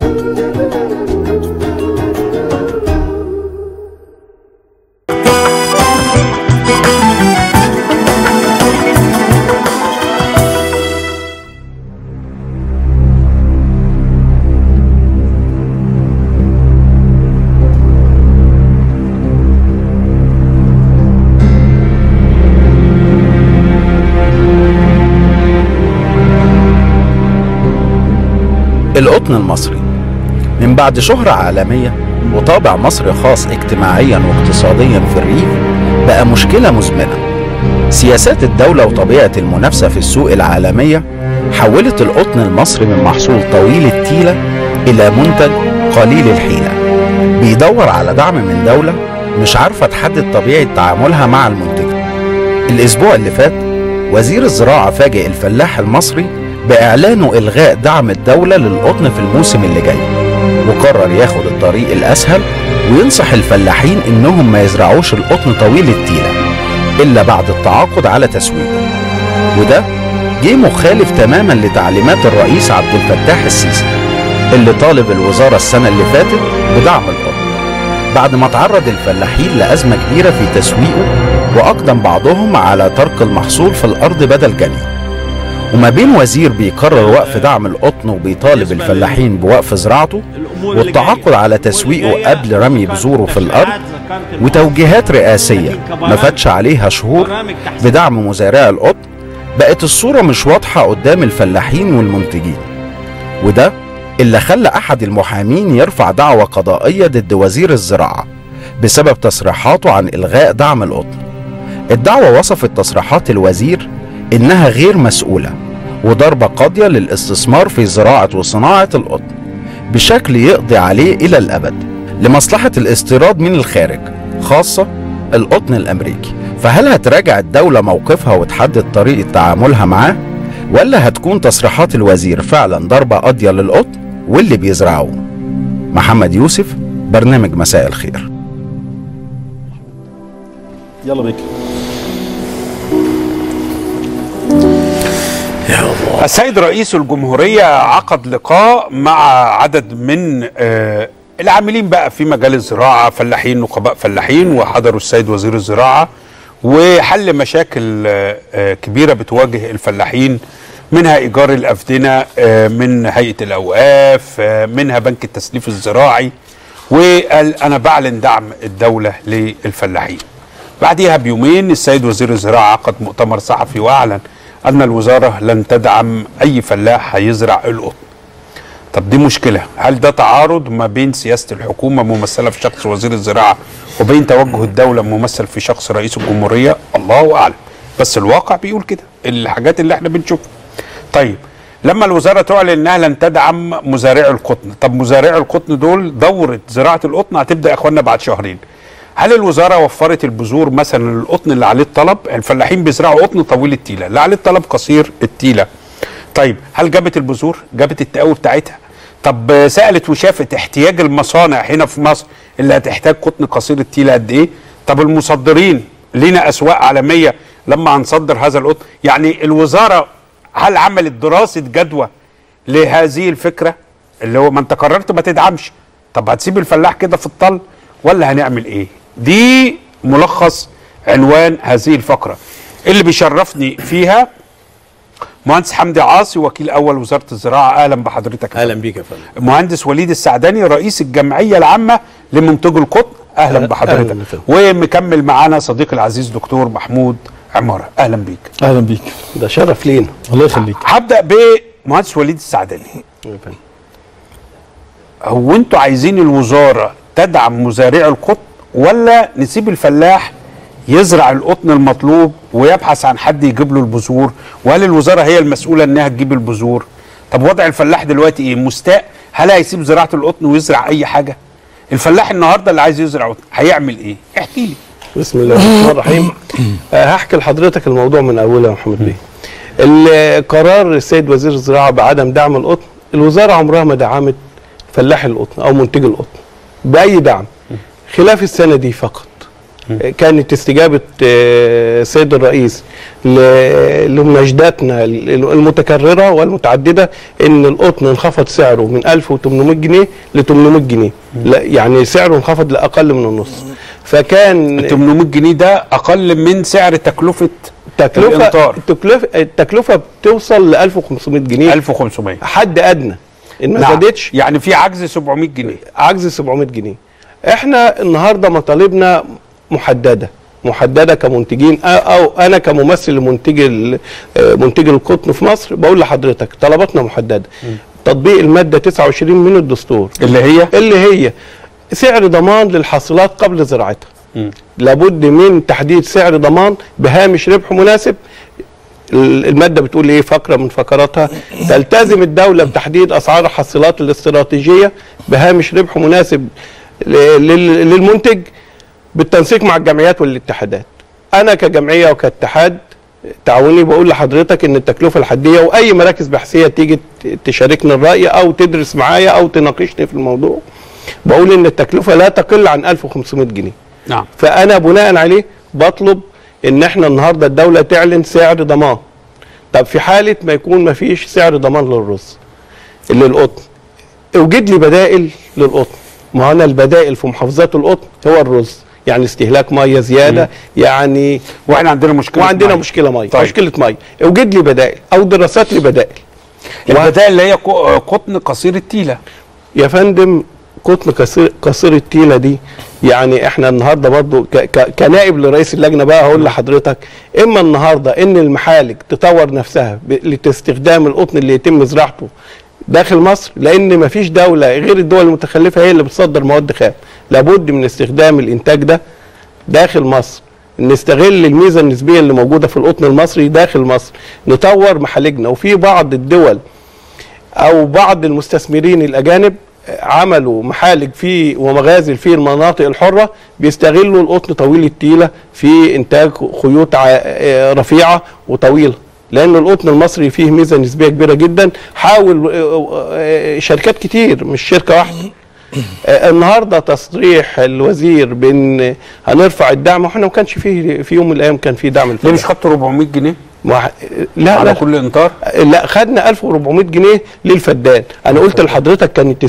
القطن المصري من بعد شهرة عالمية وطابع مصري خاص اجتماعيا واقتصاديا في الريف بقى مشكلة مزمنة. سياسات الدولة وطبيعة المنافسة في السوق العالمية حولت القطن المصري من محصول طويل التيلة إلى منتج قليل الحيلة بيدور على دعم من دولة مش عارفة تحدد طبيعة تعاملها مع المنتج. الأسبوع اللي فات وزير الزراعة فاجئ الفلاح المصري بإعلانه إلغاء دعم الدولة للقطن في الموسم اللي جاي، وقرر ياخد الطريق الأسهل وينصح الفلاحين إنهم ما يزرعوش القطن طويل التيلة إلا بعد التعاقد على تسويقه. وده جه مخالف تماما لتعليمات الرئيس عبد الفتاح السيسي اللي طالب الوزارة السنة اللي فاتت بدعم القطن بعد ما تعرض الفلاحين لأزمة كبيرة في تسويقه، وأقدم بعضهم على ترك المحصول في الأرض بدل جنيه. وما بين وزير بيقرر وقف دعم القطن وبيطالب الفلاحين بوقف زراعته والتعاقد على تسويقه قبل رمي بذوره في الأرض، وتوجيهات رئاسية ما فاتش عليها شهور بدعم مزارعي القطن، بقت الصورة مش واضحة قدام الفلاحين والمنتجين. وده اللي خلى أحد المحامين يرفع دعوى قضائية ضد وزير الزراعة بسبب تصريحاته عن إلغاء دعم القطن. الدعوى وصفت تصريحات الوزير إنها غير مسؤولة وضربة قاضية للاستثمار في زراعة وصناعة القطن بشكل يقضي عليه إلى الأبد لمصلحة الاستيراد من الخارج، خاصة القطن الأمريكي. فهل هتراجع الدولة موقفها وتحدد طريقة تعاملها معاه، ولا هتكون تصريحات الوزير فعلا ضربة قاضية للقطن واللي بيزرعوه؟ محمد يوسف، برنامج مساء الخير. يلا بيك. السيد رئيس الجمهورية عقد لقاء مع عدد من العاملين بقى في مجال الزراعة، فلاحين، نقباء فلاحين، وحضروا السيد وزير الزراعة وحل مشاكل كبيرة بتواجه الفلاحين، منها إيجار الأفدنة، من هيئة الأوقاف، منها بنك التسليف الزراعي، وقال أنا بعلن دعم الدولة للفلاحين. بعدها بيومين السيد وزير الزراعة عقد مؤتمر صحفي وأعلن أن الوزارة لن تدعم أي فلاح هيزرع القطن. طب دي مشكلة. هل ده تعارض ما بين سياسة الحكومة ممثلة في شخص وزير الزراعة وبين توجه الدولة ممثل في شخص رئيس الجمهورية؟ الله أعلم، بس الواقع بيقول كده، الحاجات اللي احنا بنشوفها. طيب لما الوزارة تعلن أنها لن تدعم مزارعي القطن، طب مزارعي القطن دول دورة زراعة القطن هتبدأ يا اخوانا بعد شهرين. هل الوزارة وفرت البذور مثلا للقطن اللي عليه الطلب؟ الفلاحين بيزرعوا قطن طويل التيلة، اللي عليه الطلب قصير التيلة. طيب هل جابت البذور؟ جابت التقاوي بتاعتها؟ طب سألت وشافت احتياج المصانع هنا في مصر اللي هتحتاج قطن قصير التيلة قد ايه؟ طب المصدرين لينا أسواق عالمية لما هنصدر هذا القطن؟ يعني الوزارة هل عملت دراسة جدوى لهذه الفكرة اللي هو ما انت قررت ما تدعمش؟ طب هتسيب الفلاح كده في الطل ولا هنعمل ايه؟ دي ملخص عنوان هذه الفقرة اللي بيشرفني فيها مهندس حمدي عاصي، وكيل اول وزارة الزراعة. اهلا بحضرتك. اهلا بيك يا فندم. مهندس وليد السعداني رئيس الجمعية العامة لمنتجي القطن. اهلا بحضرتك. ومكمل معانا صديقي العزيز دكتور محمود عمارة. اهلا بيك. اهلا بيك، ده شرف لينا. الله يخليك. هبدأ بمهندس وليد السعداني. هو انتوا عايزين الوزارة تدعم مزارعي القطن ولا نسيب الفلاح يزرع القطن المطلوب ويبحث عن حد يجيب له البذور؟ وهل الوزارة هي المسؤولة انها تجيب البذور؟ طب وضع الفلاح دلوقتي ايه؟ مستاء؟ هل هيسيب زراعة القطن ويزرع اي حاجة؟ الفلاح النهاردة اللي عايز يزرع قطن هيعمل ايه؟ احكي لي. بسم الله الرحمن الرحيم. هحكي لحضرتك الموضوع من اوله يا محمد بيه. القرار السيد وزير الزراعة بعدم دعم القطن، الوزارة عمرها ما دعمت فلاح القطن او منتج القطن بأي دعم خلاف السنة دي فقط. كانت استجابه السيد الرئيس لمناشداتنا المتكرره والمتعدده ان القطن انخفض سعره من 1800 جنيه ل 800 جنيه، لا يعني سعره انخفض لاقل من النص. فكان 800 جنيه ده اقل من سعر تكلفه الامطار. التكلفه بتوصل ل 1500 جنيه 1500 حد ادنى ان ما زادتش. يعني في عجز 700 جنيه. عجز 700 جنيه. احنا النهارده مطالبنا محدده كمنتجين، او انا كممثل منتج القطن في مصر بقول لحضرتك طلباتنا محدده. تطبيق الماده 29 من الدستور اللي هي سعر ضمان للحاصلات قبل زراعتها. لابد من تحديد سعر ضمان بهامش ربح مناسب. الماده بتقول ايه؟ فقره من فقراتها: تلتزم الدوله بتحديد اسعار الحاصلات الاستراتيجيه بهامش ربح مناسب للمنتج بالتنسيق مع الجمعيات والاتحادات. انا كجمعيه وكاتحاد تعاوني بقول لحضرتك ان التكلفه الحديه، واي مراكز بحثيه تيجي تشاركني الراي او تدرس معايا او تناقشني في الموضوع، بقول ان التكلفه لا تقل عن 1500 جنيه. نعم. فانا بناء عليه بطلب ان احنا النهارده الدوله تعلن سعر ضمان. طب في حاله ما يكون ما فيش سعر ضمان للرز للقطن، اوجد لي بدائل للقطن. ما انا البدائل في محافظات القطن هو الرز، يعني استهلاك ميه زياده، يعني واحنا عندنا مشكله ميه. طيب. مشكله ميه. اوجد لي بدائل او دراسات لبدائل. البدائل اللي هي قطن قصير التيله يا فندم. قطن قصير التيله دي يعني احنا النهارده برضو كنائب لرئيس اللجنه بقى هقول لحضرتك، اما النهارده ان المحالج تطور نفسها لاستخدام القطن اللي يتم زراعته داخل مصر، لان مفيش دوله غير الدول المتخلفه هي اللي بتصدر مواد خام. لابد من استخدام الانتاج ده داخل مصر، نستغل الميزه النسبيه اللي موجوده في القطن المصري داخل مصر، نطور محالجنا. وفي بعض الدول او بعض المستثمرين الاجانب عملوا محالج فيه ومغازل في المناطق الحره بيستغلوا القطن طويل التيله في انتاج خيوط رفيعه وطويله، لان القطن المصري فيه ميزه نسبيه كبيره جدا. حاول شركات كتير مش شركه واحده. النهارده تصريح الوزير بان هنرفع الدعم، واحنا ما كانش فيه في يوم من الايام كان فيه دعم ليه مش خدتوا 400 جنيه لا على كل امطار؟ لا، خدنا 1400 جنيه للفدان. انا قلت لحضرتك كانت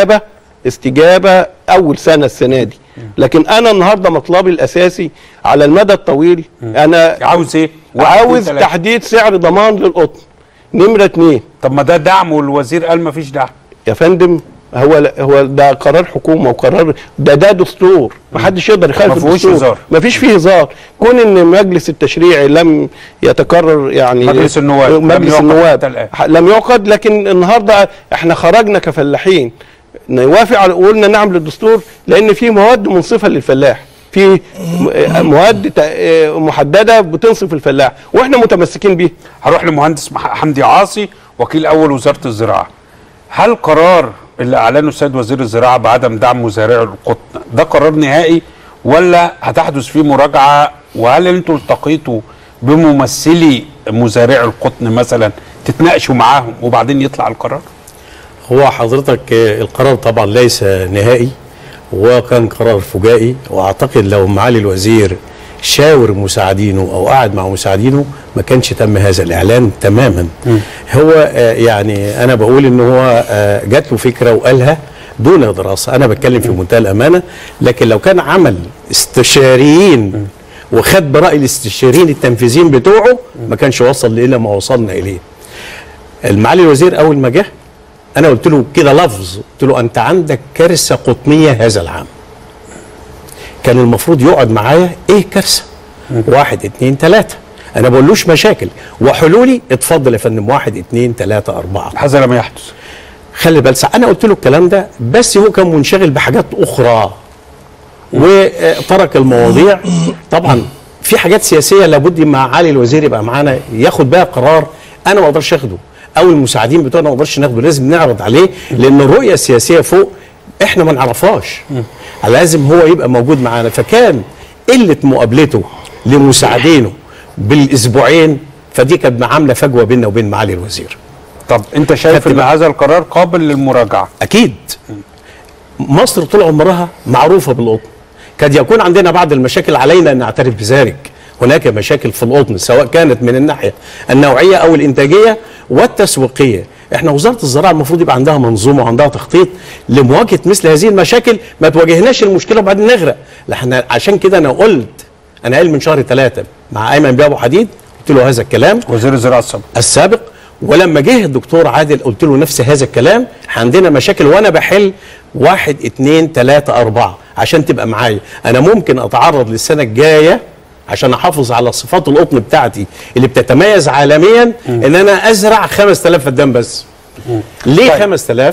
استجابه اول سنه السنه دي، لكن انا النهارده مطلبي الاساسي على المدى الطويل انا عاوز ايه؟ عاوز تحديد سعر ضمان للقطن. نمره 2. طب ما ده دعم والوزير قال ما فيش دعم يا فندم. هو ده قرار حكومه وقرار ده دستور، ما حدش يقدر يخالف الدستور. ما فيش فيه هزار. كون ان مجلس التشريعي لم يتكرر، يعني مجلس النواب لم يعقد، لكن النهارده احنا خرجنا كفلاحين نوافق وقلنا نعم للدستور، لان في مواد منصفه للفلاح، في مواد محدده بتنصف الفلاح واحنا متمسكين بيها. هروح لمهندس حمدي عاصي وكيل اول وزاره الزراعه. هل قرار اللي اعلنه السيد وزير الزراعه بعدم دعم مزارعي القطن ده قرار نهائي ولا هتحدث فيه مراجعه؟ وهل انتوا التقيتوا بممثلي مزارعي القطن مثلا تتناقشوا معاهم وبعدين يطلع القرار؟ هو حضرتك القرار طبعا ليس نهائي وكان قرار فجائي، واعتقد لو معالي الوزير شاور مساعدينه او قعد مع مساعدينه ما كانش تم هذا الاعلان تماما. هو يعني انا بقول ان هو جات له فكره وقالها دون دراسه، انا بتكلم في منتهى الامانه، لكن لو كان عمل استشاريين وخد براي الاستشاريين التنفيذيين بتوعه ما كانش وصل الى ما وصلنا اليه. المعالي الوزير اول ما جه انا قلت له كده لفظ، قلت له انت عندك كارثه قطنيه هذا العام. كان المفروض يقعد معايا ايه كارثه؟ 1 2 3، انا بقولوش مشاكل وحلولي، اتفضل يا فندم 1 2 3 4. هذا لم يحدث. خلي بالك انا قلت له الكلام ده، بس هو كان منشغل بحاجات اخرى وترك المواضيع. طبعا في حاجات سياسيه لابد مع معالي الوزير يبقى معانا ياخد بها قرار، انا ما اقدرش اخده او المساعدين بتوعنا ما نقدرش ناخده، لازم نعرض عليه، لان الرؤيه السياسيه فوق احنا ما نعرفهاش، لازم هو يبقى موجود معانا. فكان قله مقابلته لمساعدينه بالاسبوعين، فدي كانت عامله فجوه بيننا وبين معالي الوزير. طب انت شايف ان هذا القرار قابل للمراجعه؟ اكيد. مصر طول عمرها معروفه بالقطن، قد يكون عندنا بعض المشاكل، علينا ان نعترف بذلك. هناك مشاكل في القطن سواء كانت من الناحيه النوعيه او الانتاجيه والتسويقيه. احنا وزاره الزراعه المفروض يبقى عندها منظومه وعندها تخطيط لمواجهه مثل هذه المشاكل، ما تواجهناش المشكله وبعدين نغرق. احنا عشان كده انا قايل من شهر 3 مع ايمن بيه ابو حديد، قلت له هذا الكلام، وزير الزراعه السابق. ولما جه الدكتور عادل قلت له نفس هذا الكلام، عندنا مشاكل وانا بحل 1 2 3 4 عشان تبقى معايا. انا ممكن اتعرض للسنه الجايه عشان احافظ على صفات القطن بتاعتي اللي بتتميز عالميا ان انا ازرع 5000 فدان بس. ليه طيب. 5000؟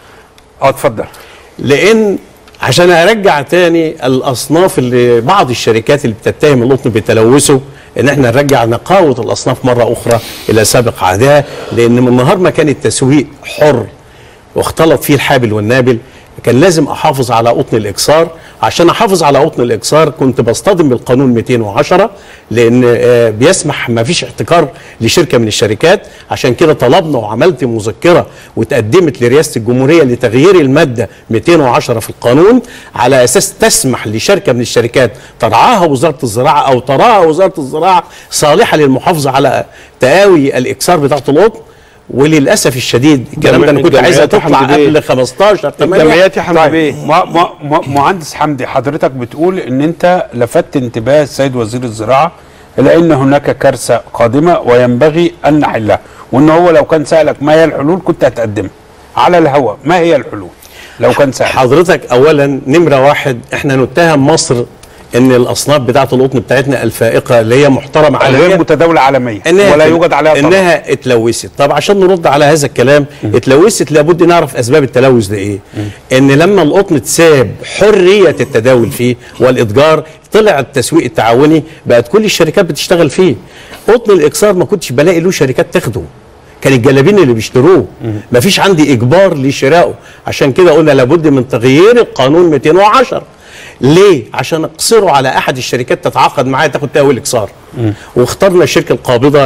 اتفضل. لان عشان ارجع تاني الاصناف اللي بعض الشركات اللي بتتهم القطن بتلوثه، ان احنا نرجع نقاوه الاصناف مره اخرى الى سابق عهدها. لان من نهار ما كان التسويق حر واختلط فيه الحابل والنابل، كان لازم احافظ على قطن الاكسار. عشان احافظ على قطن الاكسار كنت بصطدم بالقانون 210، لان بيسمح ما فيش احتكار لشركه من الشركات. عشان كده طلبنا وعملت مذكره وتقدمت لرئاسه الجمهوريه لتغيير الماده 210 في القانون، على اساس تسمح لشركه من الشركات ترعاها وزاره الزراعه او تراها وزاره الزراعه صالحه للمحافظه على تقاوي الاكسار بتاعه القطن. وللاسف الشديد الكلام ده انا كنت عايزها تطلع قبل 15 8. الجمعيات يا حمدي بيه. مهندس حمدي، حضرتك بتقول ان انت لفتت انتباه السيد وزير الزراعه الى ان هناك كارثه قادمه وينبغي ان نحلها، وان هو لو كان سالك ما هي الحلول كنت هتقدمها على الهواء. ما هي الحلول لو كان سالك؟ حضرتك اولا نمره واحد، احنا نتهم مصر ان الاصناف بتاعه القطن بتاعتنا الفائقه اللي هي محترمه عالميا غير متداوله عالميا ولا يوجد عليها طبعا انها اتلوثت. طب عشان نرد على هذا الكلام، اتلوثت لابد نعرف اسباب التلوث ده ايه. ان لما القطن اتساب حريه التداول فيه والاتجار، طلع التسويق التعاوني، بقت كل الشركات بتشتغل فيه. قطن الاكسار ما كنتش بلاقي له شركات تاخده، كان الجلابين اللي بيشتروه، ما فيش عندي اجبار لشرائه. عشان كده قلنا لابد من تغيير القانون 210. ليه؟ عشان اقصره على احد الشركات تتعاقد معايا تاخد تأويل اكسار. واخترنا الشركه القابضه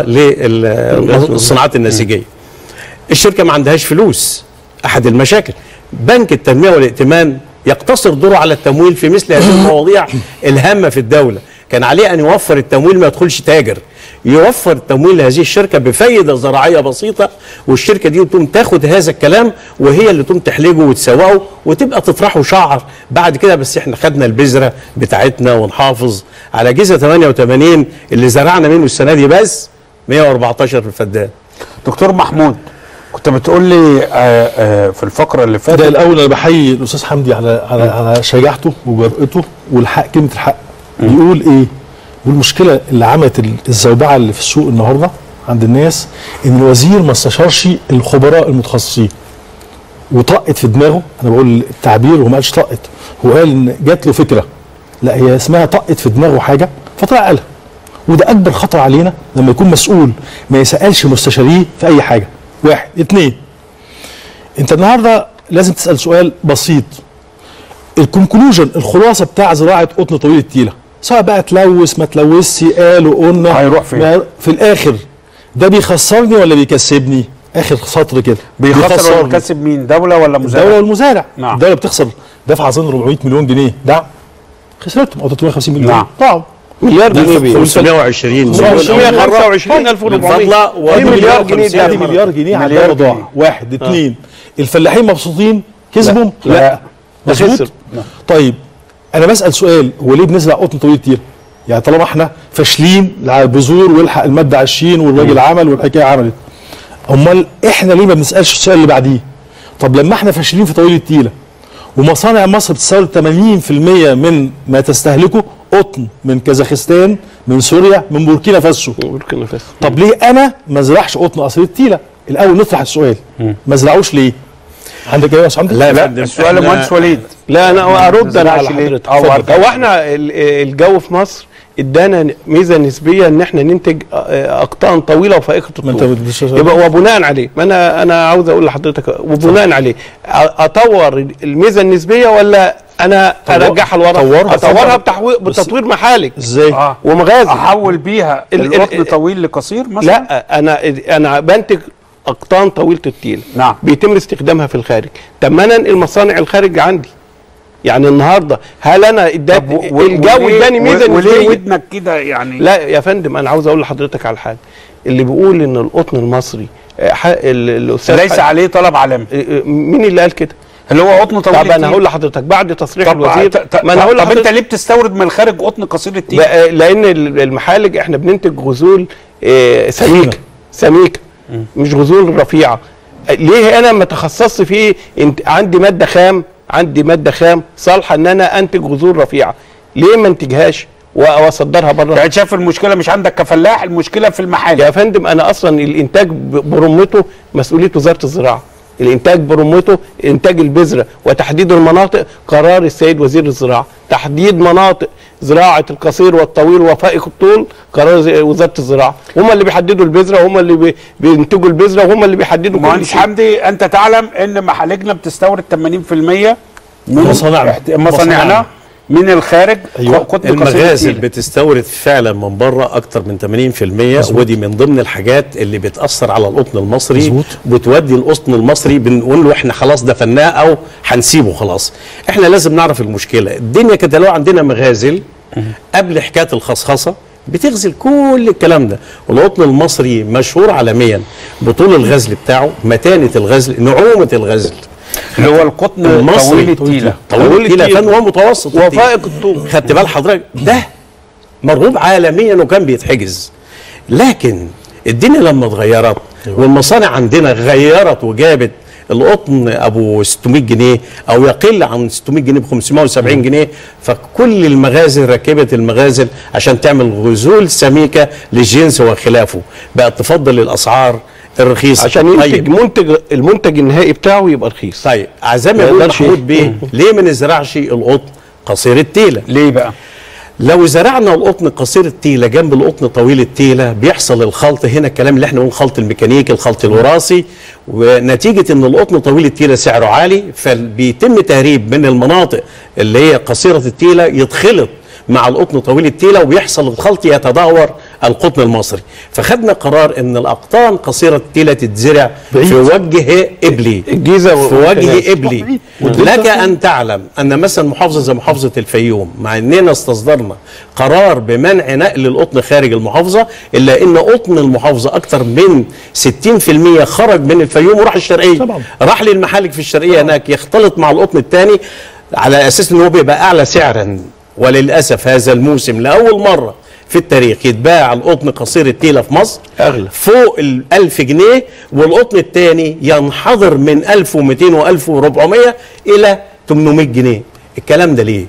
للصناعات النسيجيه. الشركه ما عندهاش فلوس، احد المشاكل. بنك التنميه والائتمان يقتصر دوره على التمويل في مثل هذه المواضيع الهامه في الدوله. كان عليه ان يوفر التمويل، ما يدخلش تاجر، يوفر التمويل لهذه الشركه بفايده زراعيه بسيطه، والشركه دي تقوم تاخد هذا الكلام وهي اللي تقوم تحلجه وتسوقه وتبقى تطرحه شعر بعد كده. بس احنا خدنا البذره بتاعتنا ونحافظ على جيزه 88 اللي زرعنا منه السنه دي بس 114 في الفدان. دكتور محمود، كنت بتقول لي في الفقره اللي فاتت. ده الاول انا بحيي الاستاذ حمدي على شجاعته وجرأته والحق، كلمه الحق. بيقول ايه؟ والمشكله اللي عملت الزوبعه اللي في السوق النهارده عند الناس ان الوزير ما استشارش الخبراء المتخصصين وطقت في دماغه. انا بقول التعبير وما قالش طقت، هو قال ان جات له فكره، لا هي اسمها طقت في دماغه حاجه فطلع قالها. وده اكبر خطر علينا لما يكون مسؤول ما يسالش مستشاريه في اي حاجه. 1 2، انت النهارده لازم تسال سؤال بسيط. الكونكلوجن، الخلاصه بتاع زراعه قطن طويل التيله، سواء بقى تلوث ما تلوثش، قالوا قلنا، هيروح فين؟ في الاخر ده بيخسرني ولا بيكسبني؟ اخر سطر كده بيخسر ولا بيكسب مين؟ دوله ولا مزارع؟ الدوله والمزارع. نعم. الدوله بتخسر، دفع اظن 400 مليون جنيه دعم، خسرتهم او 350 مليون. نعم. طبعا مليار جنيه 520 525,000 مليار جنيه. دي مليار جنيه على الدوله ضاع. 1 2، الفلاحين مبسوطين كسبهم؟ لا ده خسر. طيب انا بسال سؤال، هو ليه بنزرع قطن طويل التيله؟ يعني طالما احنا فاشلين على البذور والحق الماده 20 والراجل عمل والحكايه عملت، امال احنا ليه ما بنسالش السؤال اللي بعديه؟ طب لما احنا فاشلين في طويل التيله ومصانع مصر بتستورد 80% من ما تستهلكه قطن من كازاخستان، من سوريا، من بوركينا فاسو. طب ليه انا ما ازرعش قطن اصيل التيله؟ الاول نطرح السؤال، ما ازرعوش ليه؟ عندك ايه يا باشمهندس؟ لا السؤال المهندس وليد. لا انا ارد انا على حضرتك. هو احنا الجو في مصر ادانا ميزه نسبيه ان احنا ننتج اقطان طويله وفائقه الطول. يبقى وبناء عليه، ما انا عاوز اقول لحضرتك وبناء عليه اطور الميزه النسبيه ولا انا ارجعها لورا؟ اطورها بتطوير محالك ازاي؟ ومغازل احول بيها القطن طويل لقصير مثلا؟ لا انا بنتج اقطان طويله التيل. نعم. بيتم استخدامها في الخارج. طب ما انا المصانع الخارج عندي يعني النهارده هل انا الجو اداني ميزه وليه نسبيه؟ ودنك كده يعني؟ لا يا فندم، انا عاوز اقول لحضرتك على حاجه. اللي بيقول ان القطن المصري الاستاذ ليس عليه طلب عالمي، مين اللي قال كده؟ اللي هو قطن طويل طب انا التيل. هقول لحضرتك بعد تصريح طب الوزير. ما انا هقول طب لحضرتك انت ليه بتستورد من الخارج قطن قصير التيل؟ لان المحالج احنا بننتج غزول سميكه مش غزول رفيعه. ليه انا ما تخصصت فيه؟ عندي ماده خام صالحه ان انا انتج غزول رفيعه، ليه ما انتجهاش واصدرها بره؟ يعني شايف المشكله مش عندك كفلاح، المشكله في المحل. يا فندم انا اصلا الانتاج برمته مسؤوليه وزاره الزراعه. الانتاج برمته انتاج البذره وتحديد المناطق قرار السيد وزير الزراعه. تحديد مناطق زراعه القصير والطويل وفائق الطول قرار وزاره الزراعه. هم اللي بيحددوا البذره وهم اللي بينتجوا البذره وهم اللي بيحددوا كل مهندس شيء. حمدي، انت تعلم ان محالجنا بتستورد 80% من مصانعنا من الخارج. أيوة. قطن المغازل قصير بتستورد فعلا من بره اكتر من 80%، ودي من ضمن الحاجات اللي بتاثر على القطن المصري. مظبوط. بتودي القطن المصري بنقول له احنا خلاص دفناه او هنسيبه خلاص. احنا لازم نعرف المشكله. الدنيا كانت لو عندنا مغازل قبل حكايه الخصخصه بتغزل كل الكلام ده، والقطن المصري مشهور عالميا بطول الغزل بتاعه، متانه الغزل، نعومه الغزل. اللي هو القطن المصري طويل التيله. طويل التيله فن هو متوسط وفائق الطول. خدت بال حضرتك؟ ده مرغوب عالميا وكان بيتحجز. لكن الدنيا لما اتغيرت والمصانع عندنا غيرت وجابت القطن ابو 600 جنيه او يقل عن 600 جنيه ب 570 جنيه، فكل المغازل ركبت المغازل عشان تعمل غزول سميكه للجنس وخلافه، بقت تفضل الاسعار الرخيصه عشان ينتج المنتج النهائي بتاعه يبقى رخيص. طيب اعزائي يقول محمود بيه، ليه ما نزرعش القطن قصير التيله؟ ليه بقى؟ لو زرعنا القطن قصير التيله جنب القطن طويل التيله بيحصل الخلط هنا، الكلام اللي احنا بنقول خلط الميكانيكي، الخلط الوراثي، ونتيجه ان القطن طويل التيله سعره عالي فبيتم تهريب من المناطق اللي هي قصيره التيله يتخلط مع القطن طويل التيله وبيحصل الخلط يتدهور القطن المصري. فخدنا قرار ان الاقطان قصيره التيله تتزرع في وجه ابلي، الجيزه في وجه ابلي. لك ان تعلم ان مثلا محافظه زي محافظه الفيوم، مع اننا استصدرنا قرار بمنع نقل القطن خارج المحافظه، الا ان قطن المحافظه اكثر من 60% خرج من الفيوم وراح الشرقيه. طبعا. راح للمحالك في الشرقيه هناك يختلط مع القطن الثاني على اساس ان هو بيبقى اعلى سعرا. وللاسف هذا الموسم لاول مره في التاريخ يتباع القطن قصير التيله في مصر أغلى فوق ال1000 جنيه، والقطن الثاني ينحدر من 1200 و1400 الى 800 جنيه. الكلام ده ليه؟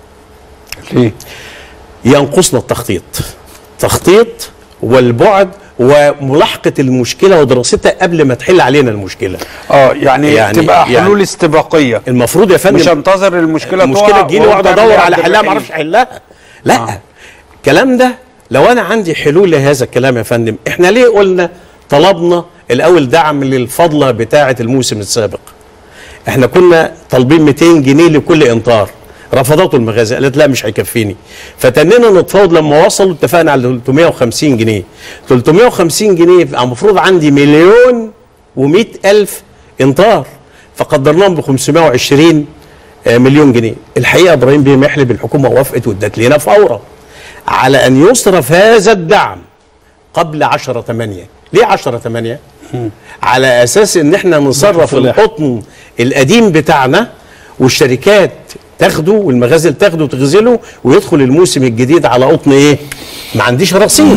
ينقصنا تخطيط والبعد وملاحقه المشكله ودراستها قبل ما تحل علينا المشكله. يعني تبقى حلول استباقيه. المفروض يا فندم مش انتظر المشكله تجيلي واقعد ادور على حلها ما اعرفش احلها. لا الكلام ده لو انا عندي حلول لهذا الكلام يا فندم، احنا ليه قلنا طلبنا الاول دعم للفضله بتاعه الموسم السابق؟ احنا كنا طالبين 200 جنيه لكل امطار، رفضته المغازل قالت لا مش هيكفيني، فتنينا نتفاوض لما وصلوا اتفقنا على 350 جنيه. 350 جنيه المفروض عندي 1,100,000 امطار، فقدرناهم ب 520 مليون جنيه. الحقيقه ابراهيم بيه محلب الحكومه وافقت وادت لنا فورا على ان يصرف هذا الدعم قبل 10/8. ليه 10/8؟ على اساس ان احنا نصرف القطن القديم بتاعنا والشركات تاخده والمغازل تاخده وتغزله ويدخل الموسم الجديد على قطن ايه؟ ما عنديش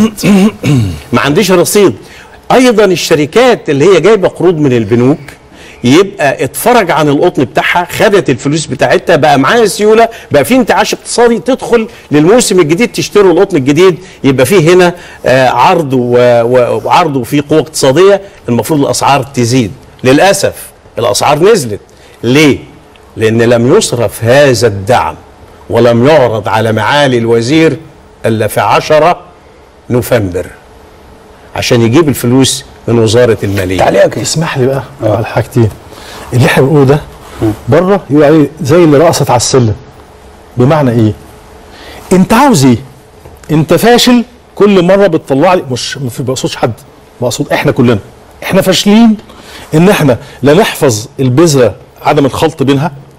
رصيد. ايضا الشركات اللي هي جايبه قروض من البنوك يبقى اتفرج عن القطن بتاعها، خدت الفلوس بتاعتها، بقى معاها سيوله، بقى في انتعاش اقتصادي، تدخل للموسم الجديد تشتروا القطن الجديد، يبقى فيه هنا عرض وعرض وفي قوه اقتصاديه. المفروض الاسعار تزيد. للاسف الاسعار نزلت. ليه؟ لان لم يصرف هذا الدعم ولم يعرض على معالي الوزير الا في 10 نوفمبر عشان يجيب الفلوس من وزاره الماليه. تعليقك اسمح لي بقى على حاجتين. اللي احنا بنقوله ده بره يقول عليه زي اللي رقصت على السلم. بمعنى ايه؟ انت عاوز ايه؟ انت فاشل كل مره بتطلع لي، مش ما بقصدش حد، بقصد احنا كلنا. احنا فاشلين ان احنا لا نحفظ البذره عدم الخلط بينها،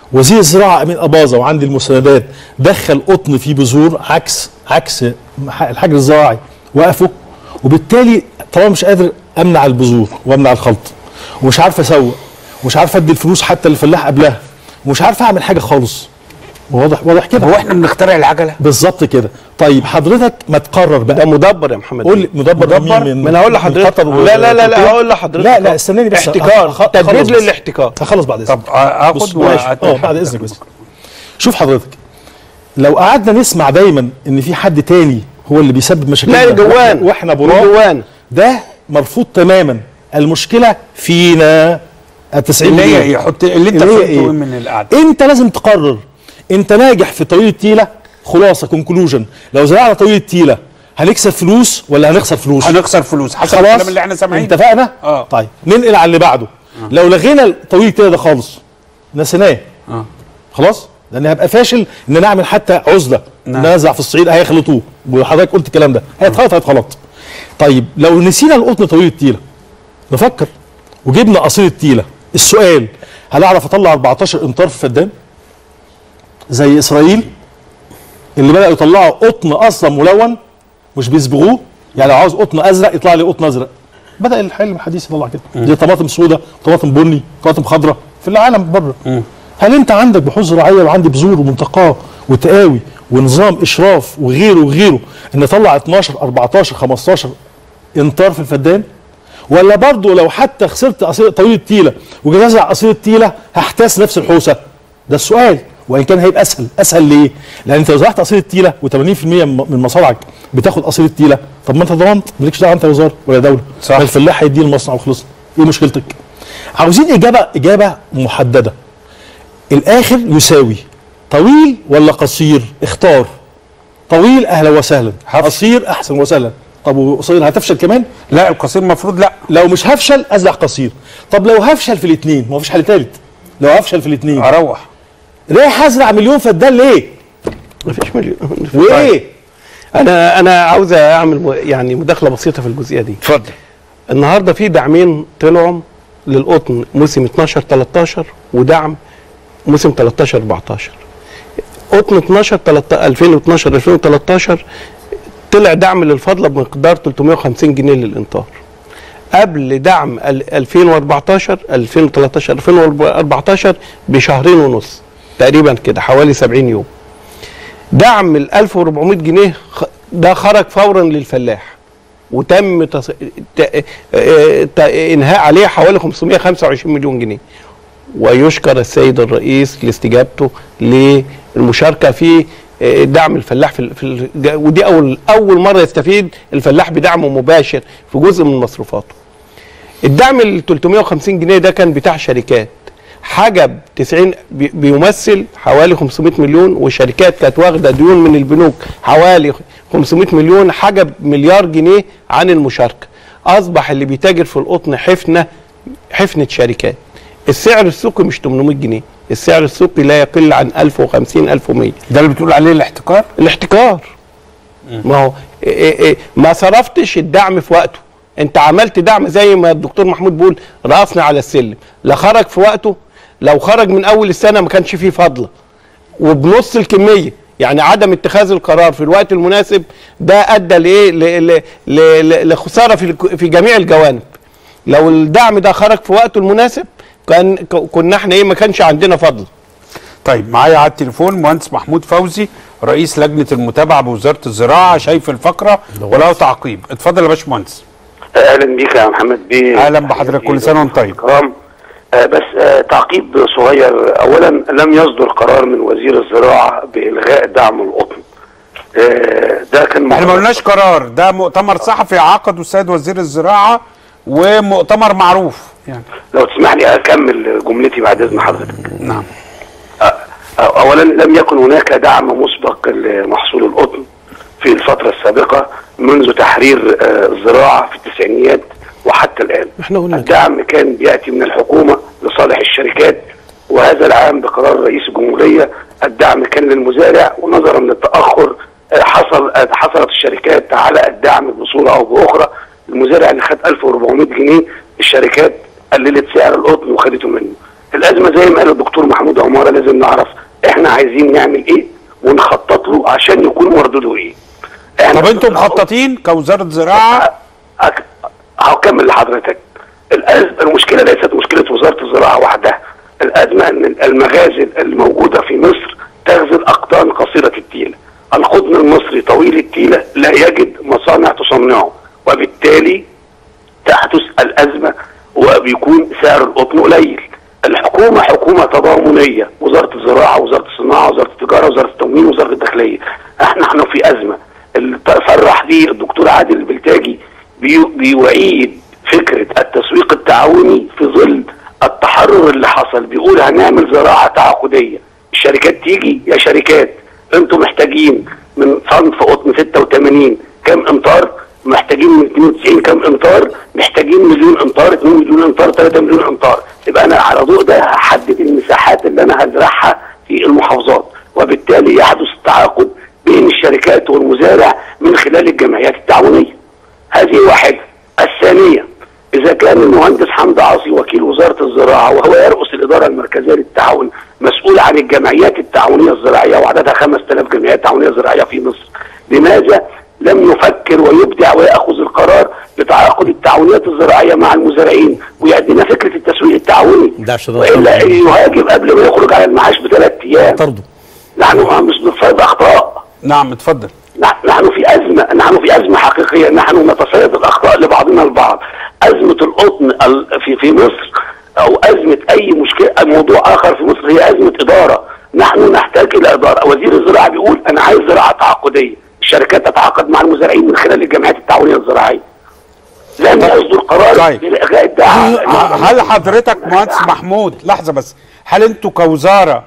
وزير الزراعه امين اباظه وعندي المستندات دخل قطن في بذور عكس الحجر الزراعي وقفوا، وبالتالي طالما مش قادر امنع البذور وامنع الخلط ومش عارف اسوق ومش عارف ادي الفلوس حتى للفلاح قبلها ومش عارف اعمل حاجه خالص. واضح كده. هو احنا بنخترع العجله بالظبط كده. طيب حضرتك ما تقرر بقى. ده مدبر يا محمد. قول لي مدبر مين؟ ما انا هقول لحضرتك. لا هقول لحضرتك. لا استناني بس. احتكار، تجديد للاحتكار. هخلص بعد اذنك. طب اخد بعد اذنك بس. شوف حضرتك، لو قعدنا نسمع دايما ان في حد تاني هو اللي بيسبب مشاكل، لا جوان واحنا براء، ده مرفوض تماما. المشكله فينا. 90 اللي هي يحط اللي انت فهمته من القعده. انت لازم تقرر انت ناجح في طريق التيله. خلاصه كونكلوجن، لو زرعنا طريق التيله هنكسب فلوس ولا هنخسر فلوس؟ هنخسر فلوس حسب الكلام اللي احنا سامعينه. اتفقنا؟ طيب ننقل على اللي بعده. لو لغينا طريق التيله ده خالص نسيناه خلاص، لان هبقى فاشل ان انا اعمل حتى عزله ان انا ازرع في الصعيد هيخلطوه، وحضرتك قلت الكلام ده هيتخلط. طيب لو نسينا القطن طريق التيله نفكر وجبنا قصير التيله، السؤال هل اعرف اطلع 14 امتار في فدان زي اسرائيل اللي بدأوا يطلعوا قطن اصلا ملون مش بيصبغوه؟ يعني لو عاوز قطن ازرق يطلع لي قطن ازرق. بدأ الحلم الحديث يطلع كده زي طماطم سوداء، طماطم بني، طماطم خضراء في العالم بره. هل انت عندك بحوث زراعيه وعندي بذور ومنتقاه وتقاوي ونظام اشراف وغيره ان اطلع 12 14 15 امتار في الفدان؟ ولا برضه لو حتى خسرت طويل التيله وجيت ازرع قصير التيله هحتاس نفس الحوسه؟ ده السؤال. وان كان هيبقى اسهل ليه؟ لان انت لو زرعت قصير التيله و80% من مصارعك بتاخد قصير التيله، طب ما انت ضمنت مالكش دعوه انت وزاره ولا دوله. صح. الفلاح هيديه المصنع وخلصنا. ايه مشكلتك؟ عاوزين اجابه محدده. الاخر يساوي طويل ولا قصير؟ اختار. طويل اهلا وسهلا، قصير احسن وسهلا. طب وقصير هتفشل كمان؟ لا القصير المفروض لا. لو مش هفشل ازرع قصير. طب لو هفشل في الاثنين، ما فيش حل ثالث. لو هفشل في الاثنين اروح رايح ازرع مليون فدان ليه؟ مفيش مليون. وايه؟ انا عاوز اعمل يعني مداخله بسيطه في الجزئيه دي. اتفضل. النهارده في دعمين طلعوا للقطن موسم 12 13 ودعم موسم 13 14. قطن 2012 2013 طلع دعم للفضله بمقدار 350 جنيه للانطار. قبل دعم 2014 2014 بشهرين ونص تقريبا كده، حوالي 70 يوم. دعم ال 1400 جنيه ده خرج فورا للفلاح وتم انهاء عليه حوالي 525 مليون جنيه. ويشكر السيد الرئيس لاستجابته للمشاركه في دعم الفلاح ودي اول مره يستفيد الفلاح بدعم مباشر في جزء من مصروفاته. الدعم ال 350 جنيه ده كان بتاع شركات، حجب 90 بيمثل حوالي 500 مليون، والشركات كانت واخده ديون من البنوك حوالي 500 مليون، حجب مليار جنيه عن المشاركه. اصبح اللي بيتاجر في القطن حفنه شركات. السعر السوقي مش 800 جنيه، السعر السوقي لا يقل عن 1050 1100. ده اللي بتقول عليه الاحتكار؟ الاحتكار. ما هو ما صرفتش الدعم في وقته. انت عملت دعم زي ما الدكتور محمود بيقول رأسنا على السلم، لا خرج في وقته. لو خرج من اول السنه ما كانش فيه فضله وبنص الكميه، يعني عدم اتخاذ القرار في الوقت المناسب ده ادى لايه؟ لخساره في جميع الجوانب. لو الدعم ده خرج في وقته المناسب كنا احنا ايه، ما كانش عندنا فضل. طيب معايا على التليفون مهندس محمود فوزي رئيس لجنه المتابعه بوزاره الزراعه، شايف الفقره وله تعقيب. اتفضل يا باشمهندس. اهلا بيك يا محمد بيه. اهلا بحضرتك، كل سنه وانت طيب. بس تعقيب صغير. اولا لم يصدر قرار من وزير الزراعه بالغاء دعم القطن. ده كان احنا ما قلناش قرار، ده مؤتمر صحفي عقده السيد وزير الزراعه ومؤتمر معروف يعني. لو تسمح لي اكمل جملتي بعد اذن حضرتك. نعم. اولا لم يكن هناك دعم مسبق لمحصول القطن في الفتره السابقه منذ تحرير الزراعه في التسعينيات وحتى الان. الدعم كان بياتي من الحكومه لصالح الشركات، وهذا العام بقرار رئيس الجمهوريه الدعم كان للمزارع، ونظرا للتاخر حصلت الشركات على الدعم بصوره او باخرى. المزارع اللي خد 1400 جنيه الشركات قللت سعر القطن وخدته منه. الازمه زي ما قال الدكتور محمود عماره لازم نعرف احنا عايزين نعمل ايه ونخطط له عشان يكون مردوده ايه. طب انتم مخططين كوزاره زراعه؟ هكمل لحضرتك. المشكله ليست مشكله وزاره الزراعه وحدها، الازمه ان المغازل الموجوده في مصر تغزل اقطان قصيره التيله. القطن المصري طويل التيله لا يجد مصانع تصنعه، وبالتالي تحدث الازمه وبيكون سعر القطن قليل. الحكومه حكومه تضامنيه، وزاره الزراعه، وزاره الصناعه، وزاره التجاره، وزاره التموين، وزاره الداخليه. احنا في ازمه. اللي صرح به الدكتور عادل البلتاجي بيعيد فكره التسويق التعاوني في ظل التحرر اللي حصل. بيقول هنعمل زراعه تعاقديه، الشركات تيجي يا شركات انتم محتاجين من صنف قطن 86 كام امتار، محتاجين من 92 كام امتار، محتاجين مليون امتار، 2 مليون امتار، 3 مليون امتار. يبقى انا على ضوء ده هحدد المساحات اللي انا هزرعها في المحافظات، وبالتالي يحدث التعاقد بين الشركات والمزارع من خلال الجمعيات التعاونيه. هذه واحده. الثانيه، اذا كان المهندس حمدي عاصي وكيل وزاره الزراعه وهو يرأس الاداره المركزيه للتعاون مسؤول عن الجمعيات التعاونيه الزراعيه وعددها 5000 جمعيه تعاونيه زراعيه في مصر، لماذا لم يفكر ويبدع ويأخذ القرار بتعاقد التعاونيات الزراعيه مع المزارعين ويقدم فكره التسويق التعاوني؟ والا يهاجم قبل ما يخرج على المعاش ب3 ايام. طرده. نحن مش بنتصيد اخطاء. نعم اتفضل. نحن في ازمه حقيقيه، نحن نتصيد الاخطاء لبعضنا البعض. ازمه القطن في مصر او ازمه اي مشكله موضوع اخر في مصر هي ازمه اداره. نحن نحتاج الى اداره. وزير الزراعه بيقول انا عايز زراعه تعاقديه، الشركات تتعاقد مع المزارعين من خلال الجمعيات التعاونيه الزراعيه. لم يصدر قرار بالغاء الدعم. هل حضرتك مهندس محمود لحظه بس، هل انتوا كوزاره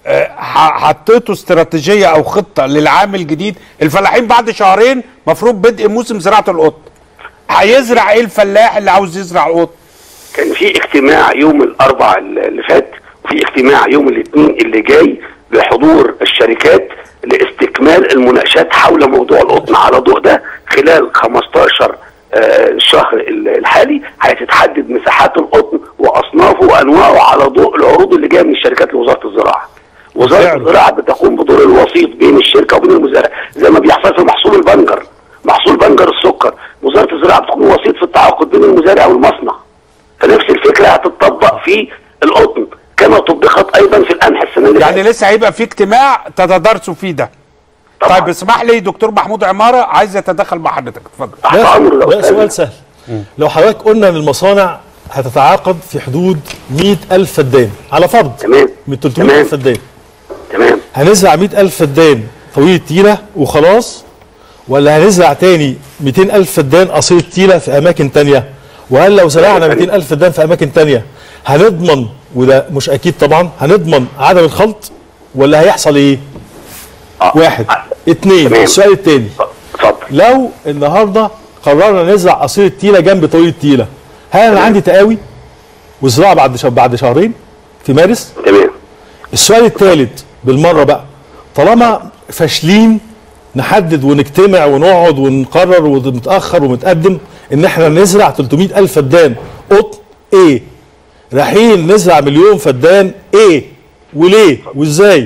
حطيتوا استراتيجيه او خطه للعام الجديد؟ الفلاحين بعد شهرين مفروض بدء موسم زراعه القطن، هيزرع ايه الفلاح اللي عاوز يزرع القطن؟ كان في اجتماع يوم الاربعاء اللي فات، وفي اجتماع يوم الاثنين اللي جاي بحضور الشركات لاستكمال المناقشات حول موضوع القطن. على ضوء ده خلال 15 الشهر الحالي هتتحدد مساحات القطن واصنافه وانواعه على ضوء العروض اللي جايه من الشركات لوزاره الزراعه. وزاره الزراعه بتقوم بدور الوسيط بين الشركه وبين المزارع، زي ما بيحصل في محصول البنجر، محصول بنجر السكر، وزاره الزراعه بتكون وسيط في التعاقد بين المزارع والمصنع. فنفس الفكره هتطبق في القطن كما طبقت ايضا في القمح السنه اللي يعني لسه هيبقى في اجتماع تتدارسوا فيه ده. طبعا. طيب اسمح لي دكتور محمود عماره عايز يتدخل مع حضرتك، اتفضل. ده سؤال سهل. لو حضرتك قلنا ان المصانع هتتعاقد في حدود 100,000 فدان على فرض، تمام، من 300,000 فدان، تمام، هنزرع 100,000 فدان طويل التيله وخلاص، ولا هنزرع تاني 200,000 فدان قصير التيله في اماكن تانيه؟ وهل لو زرعنا 200,000 فدان في اماكن تانيه هنضمن، وده مش اكيد طبعا، هنضمن عدم الخلط ولا هيحصل ايه؟ واحد. اتنين، السؤال التاني، لو النهارده قررنا نزرع قصير التيله جنب طويل التيله، هل انا عندي تقاوي وزراعه بعد شهرين في مارس؟ تمام. السؤال الثالث بالمره بقى، طالما فاشلين نحدد ونجتمع ونقعد ونقرر ونتاخر ونتقدم ان احنا نزرع 300,000 فدان قطن، ايه؟ رايحين نزرع 1,000,000 فدان، ايه؟ وليه؟ وازاي؟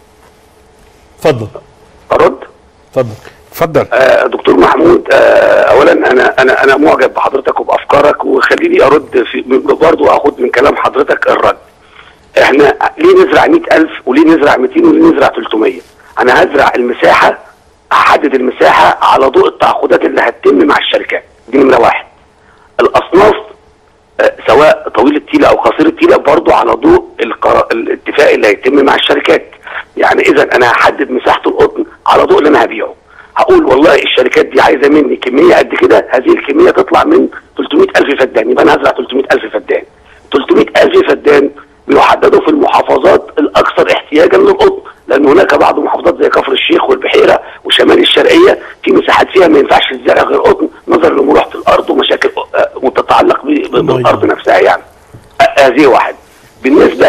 اتفضل. ارد؟ اتفضل. دكتور محمود، اولا انا معجب بحضرتك وبافكارك، وخليني ارد برضه اخد من كلام حضرتك الرد. احنا ليه نزرع 100,000 وليه نزرع 200 وليه نزرع 300؟ انا هزرع المساحه، هحدد المساحه على ضوء التعاقدات اللي هتتم مع الشركات. دي نمره واحد. الاصناف سواء طويل التيله او قصير التيله برضه على ضوء الاتفاق اللي هيتم مع الشركات. يعني اذا انا هحدد مساحه القطن على ضوء اللي انا هبيعه. هقول والله الشركات دي عايزه مني كميه قد كده، هذه الكميه تطلع من 300,000 فدان، يبقى انا هزرع 300,000 فدان. 300,000 فدان بيحددوا في المحافظات الاكثر احتياجا للقطن، لان هناك بعض المحافظات زي كفر الشيخ والبحيره وشمال الشرقيه في مساحات فيها ما ينفعش تزرع غير قطن نظرا لملاحه الارض ومشاكل متتعلق بالارض نفسها. يعني هذه واحد. بالنسبه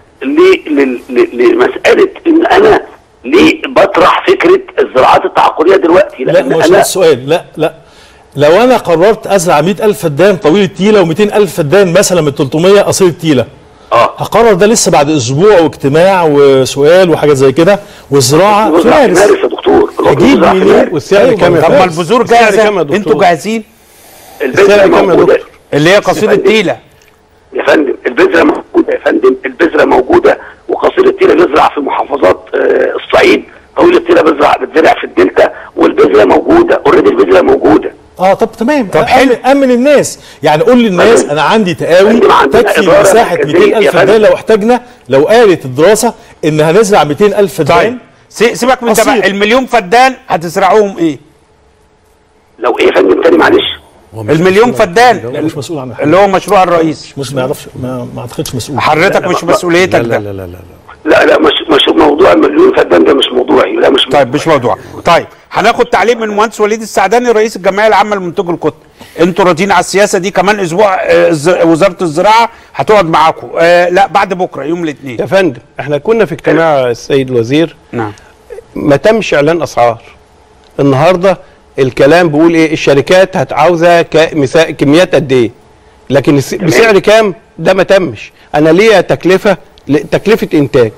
لمساله ان انا ليه بطرح فكره الزراعات التعاقديه دلوقتي؟ لا مش ده السؤال. لا لو انا قررت ازرع 100,000 فدان طويل التيله و200,000 فدان مثلا من 300 قصير التيله، هقرر ده لسه بعد اسبوع واجتماع وسؤال وحاجات زي كده، والزراعه في مارس. يا دكتور هجيب منين؟ والسعر كام؟ طب ما البذور جاهزه، انتوا جاهزين؟ السعر كام يا دكتور؟ اللي هي قصيده تيله يا فندم. البذره موجوده يا فندم، البذره موجوده، وقصير التيله بيزرع في محافظات الصعيد، طويل التيله بتزرع في الدلتا، والبذره موجوده اوريدي، البذره موجوده. طب تمام. طب حلو. امن الناس، يعني قول للناس انا عندي تقاوي تكفي مساحه 200,000 فدان لو احتاجنا، لو قالت الدراسه ان هنزرع 200,000 فدان. طيب سيبك من ده، المليون فدان هتزرعوهم ايه؟ لو ايه يا فندم تاني معلش؟ المليون فدان مش مسؤول عنها، اللي هو مشروع الرئيس. مش ما يعرفش، ما اعتقدش مسؤول. حضرتك مش مسؤوليتك ده. لا مش موضوع المليون فدان ده، مش موضوعي. لا مش طيب مش موضوع. طيب هناخد تعليق من المهندس وليد السعداني رئيس الجمعيه العامه لمنتجي القطن. انتوا راضيين على السياسه دي؟ كمان اسبوع وزاره الزراعه هتقعد معاكم، لا بعد بكره يوم الاثنين يا فندم. احنا كنا في اجتماع السيد الوزير، نعم، ما تمش اعلان اسعار. النهارده الكلام بيقول ايه؟ الشركات هتعاوزه كميات قد ايه، لكن بسعر كام ده ما تمش. انا ليا تكلفه انتاج.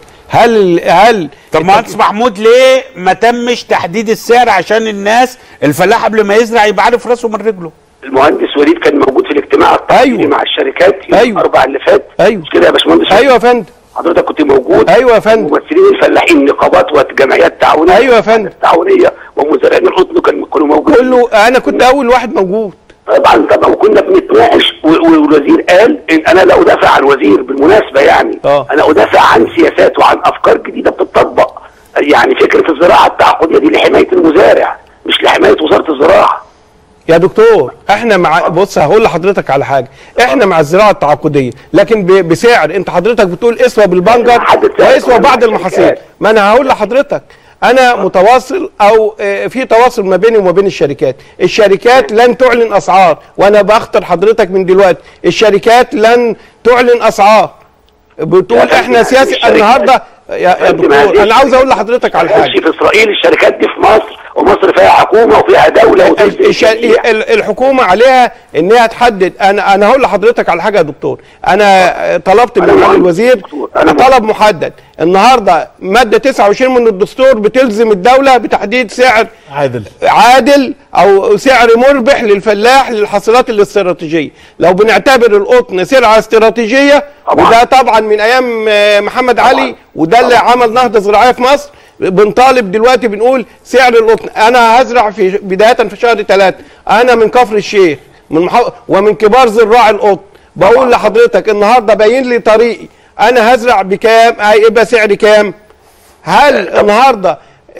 هل طب مهندس محمود ليه ما تمش تحديد السعر عشان الناس الفلاح قبل ما يزرع يبقى عارف راسه من رجله؟ المهندس وليد كان موجود في الاجتماع التحليلي مع الشركات يوم الاربعاء اللي فات. مش كده يا باشمهندس؟ ايوه يا فندم. حضرتك كنت موجود. ايوه يا فندم. ممثلين الفلاحين، نقابات وجمعيات تعاونيه. ايوه يا فندم. تعاونيه ومزارعين القطن كانوا موجودين. كله انا كنت اول واحد موجود. طبعا وكنا بنتناقش، والوزير قال ان انا لا ادافع عن الوزير بالمناسبه، يعني انا ادافع عن سياسات وعن افكار جديده بتطبق. يعني فكره الزراعه التعاقديه دي لحمايه المزارع مش لحمايه وزاره الزراعه. يا دكتور احنا مع، بص هقول لحضرتك على حاجه، احنا مع الزراعه التعاقديه لكن بسعر. انت حضرتك بتقول اسوه بالبنجر واسوه بعض المحاصيل. ما انا هقول لحضرتك انا متواصل او في تواصل ما بيني وما بين الشركات لن تعلن اسعار، وانا بخطر حضرتك من دلوقتي الشركات لن تعلن اسعار. بتقول احنا سياسي النهارده يا دكتور. انا عاوز اقول لحضرتك على حاجه. في اسرائيل الشركات دي في مصر، ومصر فيها حكومه وفيها دوله الحكومه عليها ان هي تحدد. انا هقول لحضرتك على حاجه يا دكتور. انا طلبت من معالي الوزير طلب محدد النهارده. ماده 29 من الدستور بتلزم الدوله بتحديد سعر عادل او سعر مربح للفلاح للحاصلات الاستراتيجيه. لو بنعتبر القطن سلعه استراتيجيه، وده طبعا من ايام محمد علي، وده اللي عمل نهضه زراعيه في مصر. بنطالب دلوقتي بنقول سعر القطن. انا هزرع في بدايه في شهر 3، انا من كفر الشيخ ومن كبار زراع القطن. بقول لحضرتك النهارده باين لي طريقي، انا هزرع بكام، هيبقى سعري كام. هل النهارده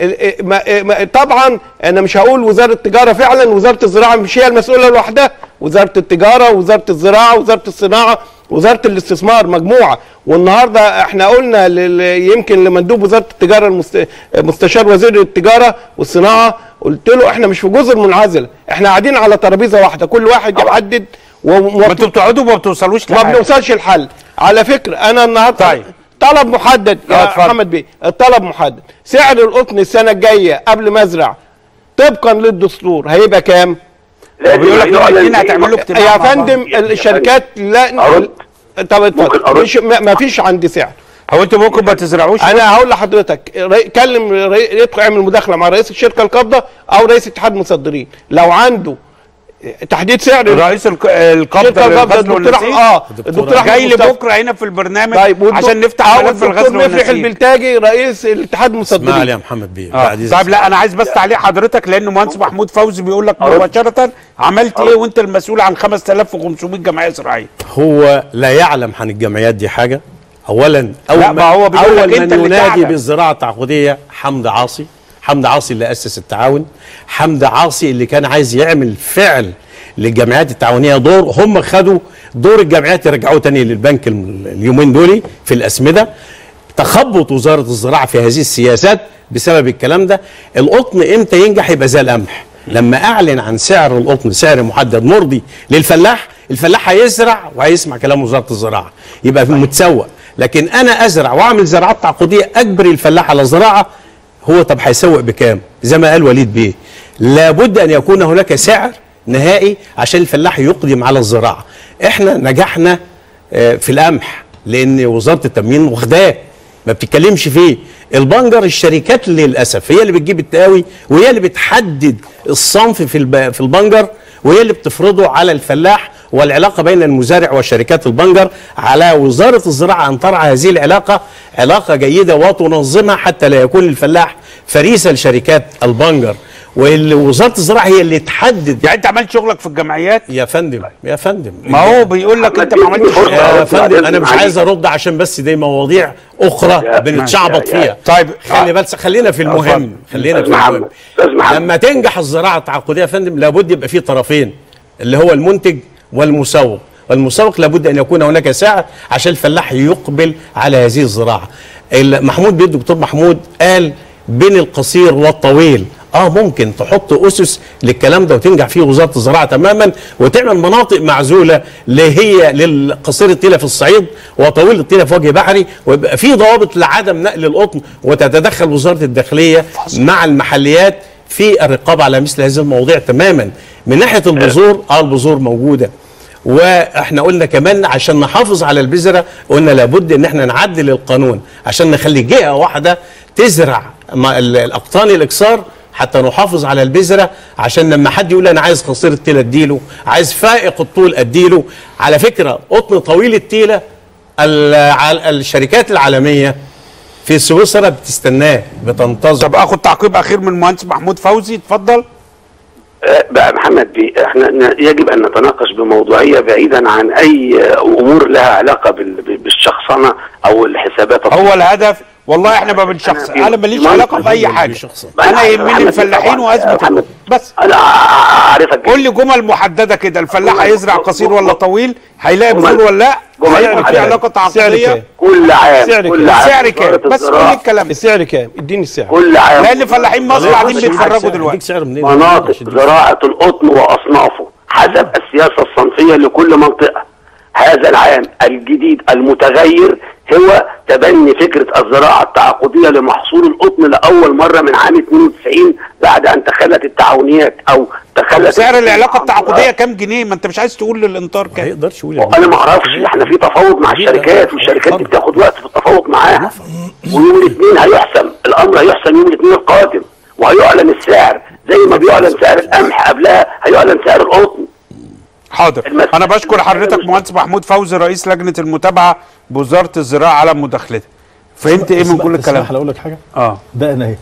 طبعا انا مش هقول وزاره التجاره، فعلا وزاره الزراعه مش هي المسؤوله لوحدها، وزاره التجاره ووزاره الزراعه ووزاره الصناعه وزاره الاستثمار مجموعه. والنهارده احنا قلنا يمكن لمندوب وزاره التجاره مستشار وزير التجاره والصناعه، قلت له احنا مش في جزر منعزله، احنا قاعدين على ترابيزه واحده، كل واحد يحدد. ما انتوا بتقعدوا ما بتوصلوش لحل. ما بنوصلش لحل. على فكره انا النهارده طيب. طلب محدد يا محمد بيه، الطلب محدد. سعر القطن السنه الجايه قبل ما ازرع طبقا للدستور هيبقى كام؟ بيقول لك هتعملوا اجتماع يا فندم. الشركات لا. طب اتفضل. ما فيش عندي سعر. هو انتوا ممكن ما تزرعوش؟ انا هقول لحضرتك كلم يدخل يعمل مداخله مع رئيس الشركه القابضه او رئيس اتحاد المصدرين لو عنده تحديد سعر. رئيس القابضه الدكتور جاي لي بكره هنا في البرنامج. طيب عشان نفتح ملف الغزل والنسيج. مفرح البلتاجي رئيس الاتحاد المصدرين. اسمع لي يا محمد بيه. طيب لا انا عايز بس تعليق حضرتك، لان مهندس محمود فوزي بيقول لك مباشره عملت ايه وانت المسؤول عن 5500 جمعيه زراعيه. هو لا يعلم عن الجمعيات دي حاجه. اولا هو اول من ينادي بالزراعه التعاقديه حمد عاصي اللي اسس التعاون، حمد عاصي اللي كان عايز يعمل فعل للجمعيات التعاونيه دور. هم خدوا دور الجمعيات يرجعوه تاني للبنك اليومين دول في الاسمده. تخبط وزاره الزراعه في هذه السياسات بسبب الكلام ده. القطن امتى ينجح؟ يبقى زي القمح. لما اعلن عن سعر القطن سعر محدد مرضي للفلاح، الفلاح هيزرع وهيسمع كلام وزاره الزراعه، يبقى متسوق. لكن انا ازرع واعمل زراعات تعاقديه اجبر الفلاح على زراعه، هو طب هيسوق بكام؟ زي ما قال وليد بيه، لابد ان يكون هناك سعر نهائي عشان الفلاح يقدم على الزراعه. احنا نجحنا في القمح لان وزاره التموين واخداه ما بتتكلمش فيه. البنجر الشركات للاسف هي اللي بتجيب التقاوي وهي اللي بتحدد الصنف في البنجر وهي اللي بتفرضه على الفلاح، والعلاقه بين المزارع وشركات البنجر على وزاره الزراعه ان ترعى هذه العلاقه علاقه جيده وتنظمها حتى لا يكون الفلاح فريسه لشركات البنجر، ووزاره الزراعه هي اللي تحدد. يعني انت عملت شغلك في الجمعيات يا فندم يا فندم، ما هو بيقول لك انت ما عملتش يا فندم. انا مش عايز ارد عشان بس دي مواضيع اخرى بنتشعبط فيها. طيب خلينا في المهم، خلينا في المهم. لما تنجح الزراعه التعاقديه يا فندم لابد يبقى فيه طرفين اللي هو المنتج والمسوق، والمسوق لابد ان يكون هناك سعر عشان الفلاح يقبل على هذه الزراعه. الدكتور محمود قال بين القصير والطويل، ممكن تحط اسس للكلام ده وتنجح فيه وزاره الزراعه تماما، وتعمل مناطق معزوله اللي هي للقصير الطيله في الصعيد وطويل الطيله في وجه بحري، ويبقى في ضوابط لعدم نقل القطن، وتتدخل وزاره الداخليه مع المحليات في الرقابه على مثل هذه المواضيع تماما. من ناحيه البذور، البذور موجوده، واحنا قلنا كمان عشان نحافظ على البذره قلنا لابد ان احنا نعدل القانون عشان نخلي جهه واحده تزرع الاقطان الاكسار حتى نحافظ على البذره، عشان لما حد يقول انا عايز قصير التيله اديله، عايز فائق الطول اديله. على فكره قطن طويل التيله الشركات العالميه في سويسرا بتستناه بتنتظر. طب اخد تعقيب اخير من المهندس محمود فوزي، اتفضل. بقى محمد بيه، احنا يجب ان نتناقش بموضوعيه بعيدا عن اي امور لها علاقه بالشخصنه او الحسابات. هو الهدف والله احنا ما بنشخص، انا ماليش علاقه باي حاجه، انا يهمني الفلاحين وازمه بس. انا عارفك، قول لي جمل محدده كده، الفلاح هيزرع قصير ولا طويل؟ هيلاقي بذور ولا لا؟ هيعمل في علاقه تعاقديه؟ كل عام السعر كام؟ بس قول لي الكلام. السعر كام؟ اديني السعر. كل عام، لان فلاحين مصر قاعدين بيتفرجوا دلوقتي. مناطق زراعه القطن واصنافه حسب السياسه الصنفيه لكل منطقه. هذا العام الجديد المتغير هو تبني فكرة الزراعة التعاقدية لمحصول القطن لأول مرة من عام 92 بعد أن تخلت التعاونيات أو تخلت. سعر العلاقة التعاقدية كام جنيه؟ ما أنت مش عايز تقول للإنطار كام؟ ما يقدرش يقول. أنا ما أعرفش، إحنا في تفاوض مع الشركات والشركات دي بتاخد وقت في التفاوض معاها، ويوم الاثنين هيحسم الأمر، هيحسم يوم الاثنين القادم وهيعلن السعر زي ما بيعلن سعر القمح قبلها هيعلن سعر القطن. حاضر. انا بشكر حضرتك مهندس محمود فوزي رئيس لجنه المتابعه بوزاره الزراعه على مداخلتك. فهمت ايه من كل الكلام؟ اقول لك حاجه. ده انا اهي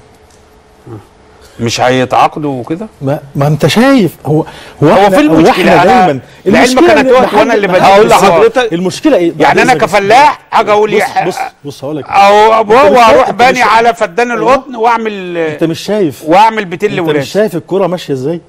مش هيتعاقدوا وكده. ما انت شايف هو في المشكله دايما لعلمك انا توقف وانا اللي هقول لحضرتك المشكله ايه. يعني انا كفلاح حاجه اقول بص هقول لك او اروح باني على فدان القطن واعمل. انت مش شايف واعمل بيتين لولادي. انت مش شايف الكره ماشيه ازاي؟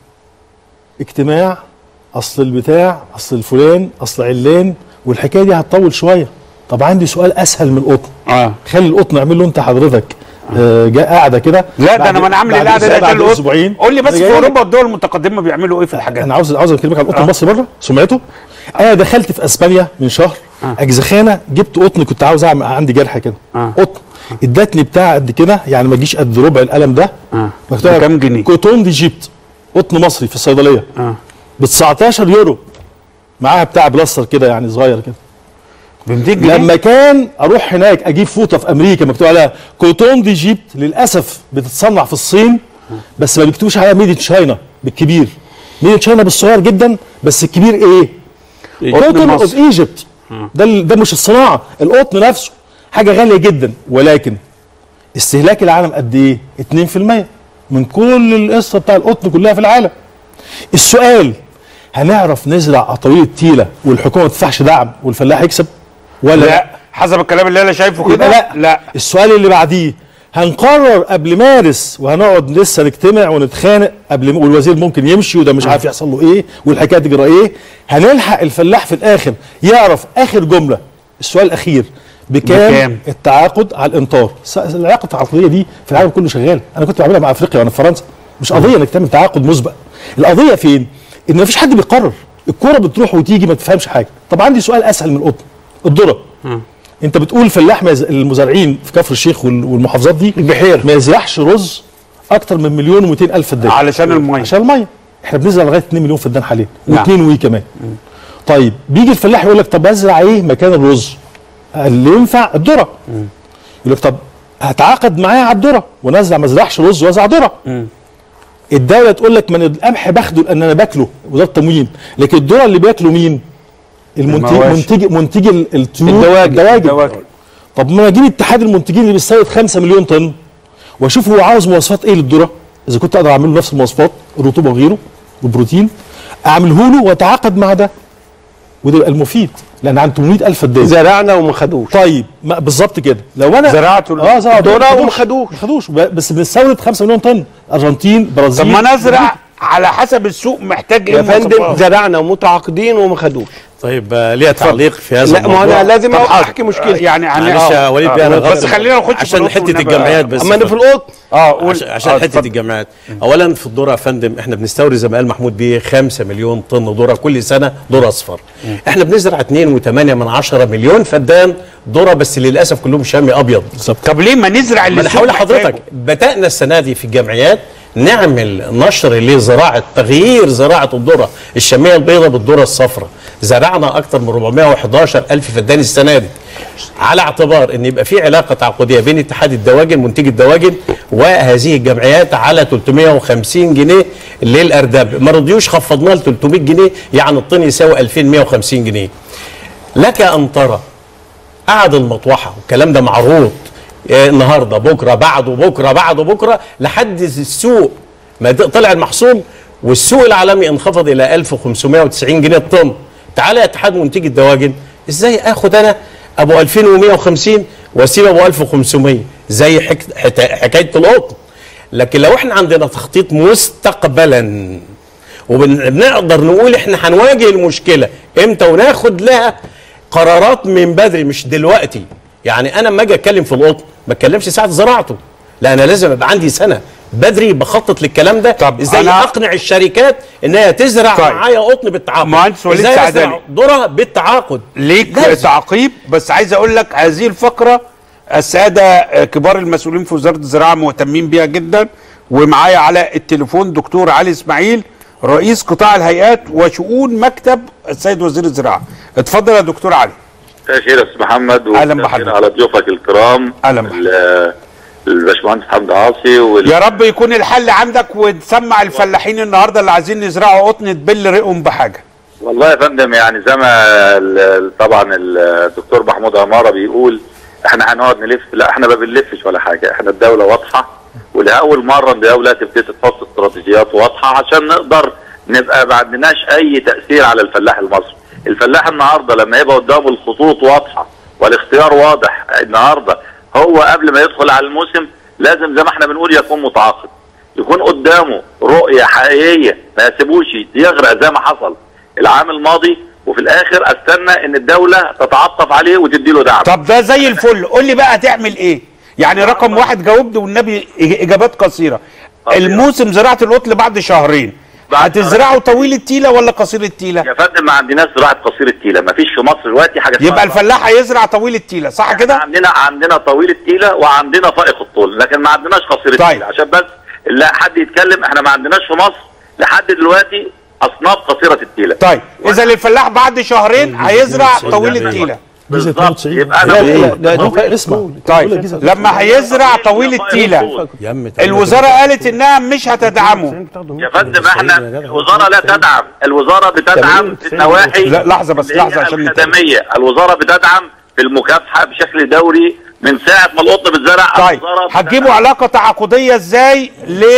اجتماع، اصل البتاع، اصل الفلان، اصل علان، والحكايه دي هتطول شويه. طب عندي سؤال اسهل من القطن. خلي القطن اعمل له انت حضرتك جاء قاعده كده. لا ده انا ما نعمل القعده دي القطن. قول لي بس في اوروبا والدول المتقدمه بيعملوا ايه في الحاجات؟ انا عاوز اكلمك عن القطن المصري بره سمعته. انا دخلت في اسبانيا من شهر اجزخانه، جبت قطن، كنت عاوز اعمل عندي جرح كده قطن، ادتني بتاع قد كده يعني ما يجيش قد ربع القلم ده. كام جنيه؟ كوتون دي جيبت قطن مصري في الصيدليه ب 19 يورو، معاها بتاع بلاستر كده يعني صغير كده ب 200 جنيه. لما كان اروح هناك اجيب فوطه في امريكا مكتوب عليها كوتون دي جيبت، للاسف بتتصنع في الصين بس ما بيكتبوش عليها ميد ان تشاينا بالكبير، ميد ان تشاينا بالصغير جدا بس الكبير ايه؟ كوتون اوف ايجيبت. ده مش الصناعه، القطن نفسه حاجه غاليه جدا، ولكن استهلاك العالم قد ايه؟ 2% من كل القصه بتاع القطن كلها في العالم. السؤال، هنعرف نزرع قطاويل التيله والحكومه ما تدفعش دعم والفلاح يكسب ولا لا؟ حسب الكلام اللي انا شايفه كده لا. السؤال اللي بعديه، هنقرر قبل مارس وهنقعد لسه نجتمع ونتخانق قبل والوزير ممكن يمشي وده مش عارف يحصل له ايه والحكايه تجرى ايه، هنلحق الفلاح في الاخر يعرف اخر جمله. السؤال الاخير، بكام التعاقد على الامطار؟ العلاقه التعاقديه دي في العالم كله شغاله، انا كنت بعملها مع افريقيا وانا في فرنسا. مش قضيه انك تعمل تعاقد مسبق، القضيه فين؟ ان مفيش حد بيقرر، الكوره بتروح وتيجي ما تفهمش حاجه. طب عندي سؤال اسهل من القطن، الذره. انت بتقول فلاح المزارعين في كفر الشيخ والمحافظات دي البحير ما يزرعش رز اكتر من 1,200,000 فدان علشان الميه. عشان الميه. احنا بنزرع لغايه 2 مليون فدان حاليا و2 وي كمان. طيب بيجي الفلاح يقول لك طب ازرع ايه مكان الرز؟ اللي ينفع الذره. يقول لك طب هتعاقد معايا على الذره ونزرع، ما ازرعش رز وازرع ذره. الدوله تقول لك من القمح باخده لان انا باكله وده التموين، لكن الذره اللي بياكله مين؟ منتج الطيور الدواجن. طب ما اجيب اتحاد المنتجين اللي بيستورد 5 مليون طن واشوف هو عاوز مواصفات ايه للذره، اذا كنت اقدر اعمل له نفس المواصفات، الرطوبه وغيره والبروتين، اعمله له واتعاقد مع ده، وده يبقى المفيد، لان عن 800,000 فدان زرعنا وما خدوش. طيب بالظبط كده. لو انا زرعته الذره وما خدوش بس بنستورد 5 مليون طن، ارجنتين، برازيل. طب ما نزرع على حسب السوق محتاج ايه يا فندم، زرعنا ومتعاقدين وما خدوش. طيب ليها تعليق في هذا الموضوع؟ لا، ما انا لازم احكي مشكله. يعني معلش يا وليد بيه، بس خلينا نخش عشان حته الجمعيات بس. اما انا في القط عشان حته الجمعيات. اولا في الذره يا فندم احنا بنستورد زي ما قال محمود بيه 5 مليون طن ذره كل سنه، ذره اصفر. احنا بنزرع 2.8 مليون فدان ذره، بس للاسف كلهم شامي ابيض. طب ليه ما نزرع اللي السوق محتاجه؟ حضرتك بدانا السنه دي في الجمعيات نعمل نشر لزراعه، تغيير زراعه الذره الشاميه البيضاء بالذره الصفراء. زرعنا اكثر من 411,000 فدان السنه دي، على اعتبار ان يبقى في علاقه تعاقديه بين اتحاد الدواجن منتج الدواجن وهذه الجمعيات على 350 جنيه للارداب. ما رضيوش خفضناه ل 300 جنيه، يعني الطن يساوي 2150 جنيه. لك ان ترى قعد المطوحه والكلام ده معروض النهارده، بكره، بعده، بكره، بعده، بكره، لحد السوق ما طلع المحصول والسوق العالمي انخفض الى 1590 جنيه الطن. تعالى يا اتحاد منتجي الدواجن، ازاي اخد انا ابو 2150 واسيب ابو 1500 زي حكايه القطن؟ لكن لو احنا عندنا تخطيط مستقبلا وبنقدر نقول احنا هنواجه المشكله امتى وناخد لها قرارات من بدري مش دلوقتي. يعني انا لما اجي اتكلم في القطن ما اتكلمش ساعه زراعته، لا انا لازم ابقى عندي سنه بدري بخطط للكلام ده. طب ازاي اقنع الشركات انها تزرع معايا قطن بالتعاقد؟ مهندس وليد سعداني، ذره بالتعاقد ليك تعقيب، بس عايز اقول لك هذه الفقره الساده كبار المسؤولين في وزاره الزراعه مهتمين بيها جدا، ومعايا على التليفون دكتور علي اسماعيل رئيس قطاع الهيئات وشؤون مكتب السيد وزير الزراعه. اتفضل يا دكتور علي. مساء الخير يا استاذ محمد، اهلا بحضرتك على ضيوفك الكرام. اهلا بحضرتك الباشمهندس حمدي عاصي يا رب يكون الحل عندك وتسمع الفلاحين النهارده اللي عايزين يزرعوا قطن تبل رقهم بحاجه. والله يا فندم يعني زي ما طبعا الدكتور محمود عماره بيقول احنا هنقعد نلف، لا احنا ما بنلفش ولا حاجه، احنا الدوله واضحه، ولاول مره الدوله تبتدي تحط استراتيجيات واضحه عشان نقدر نبقى ما عندناش اي تاثير على الفلاح المصري. الفلاح النهارده لما يبقى قدامه الخطوط واضحه والاختيار واضح النهارده، هو قبل ما يدخل على الموسم لازم زي ما احنا بنقول يكون متعاقد، يكون قدامه رؤيه حقيقيه، ما يسيبوش يغرق زي ما حصل العام الماضي وفي الاخر استنى ان الدوله تتعطف عليه وتدي له دعم. طب ده زي الفل، قول لي بقى هتعمل ايه؟ يعني رقم واحد جاوبني والنبي اجابات قصيره. الموسم زراعه القطن بعد شهرين، هتزرعوا طويل التيله ولا قصير التيله؟ يا فندم ما عندناش زراعه قصير التيله، ما فيش في مصر دلوقتي حاجه. يبقى الفلاح هيزرع طويل التيله صح كده؟ عندنا طويل التيله وعندنا فائق الطول، لكن ما عندناش قصير التيله. عشان بس لا حد يتكلم، احنا ما عندناش في مصر لحد دلوقتي اصناف قصيره التيله. طيب اذا الفلاح بعد شهرين هيزرع طويل التيله بالظبط، يبقى انا اسمع. طيب لما هيزرع طويل التيله الوزاره قالت انها مش هتدعمه. يا فندم احنا الوزاره لا تدعم، الوزاره بتدعم في النواحي. لا لحظه بس، لحظه عشان الخدميه، الوزاره بتدعم في المكافحه بشكل دوري من ساعه ما القطن بتزرع. طيب هتجيبوا علاقه تعاقديه ازاي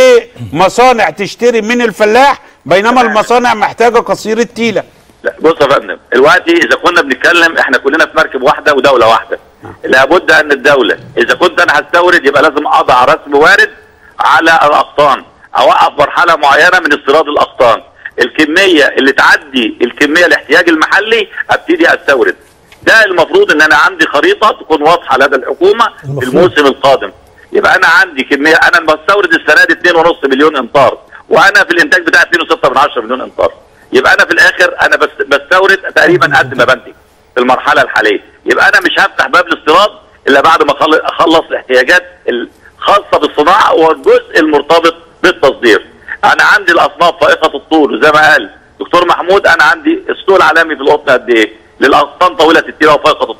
لمصانع تشتري من الفلاح بينما المصانع محتاجه قصير التيله؟ لا بص يا فندم، دلوقتي اذا كنا بنتكلم احنا كلنا في مركب واحده ودوله واحده. لابد ان الدوله اذا كنت انا هستورد يبقى لازم اضع رسم وارد على الاقطان، اوقف مرحله معينه من استيراد الاقطان، الكميه اللي تعدي الكميه الاحتياج المحلي ابتدي استورد. ده المفروض ان انا عندي خريطه تكون واضحه لدى الحكومه في الموسم القادم. يبقى انا عندي كميه، انا بستورد السنه دي 2.5 مليون امتار وانا في الانتاج بتاعي 2.6 مليون امتار. يبقى انا في الاخر انا بستورد تقريبا قد ما بنتج في المرحله الحاليه. يبقى انا مش هفتح باب الاستيراد الا بعد ما اخلص الاحتياجات الخاصه بالصناعه والجزء المرتبط بالتصدير. انا عندي الاصناف فائقه الطول وزي ما قال دكتور محمود، انا عندي السوق العالمي في القطن قد ايه؟ للاقطان طويله التيله وفائقه الطول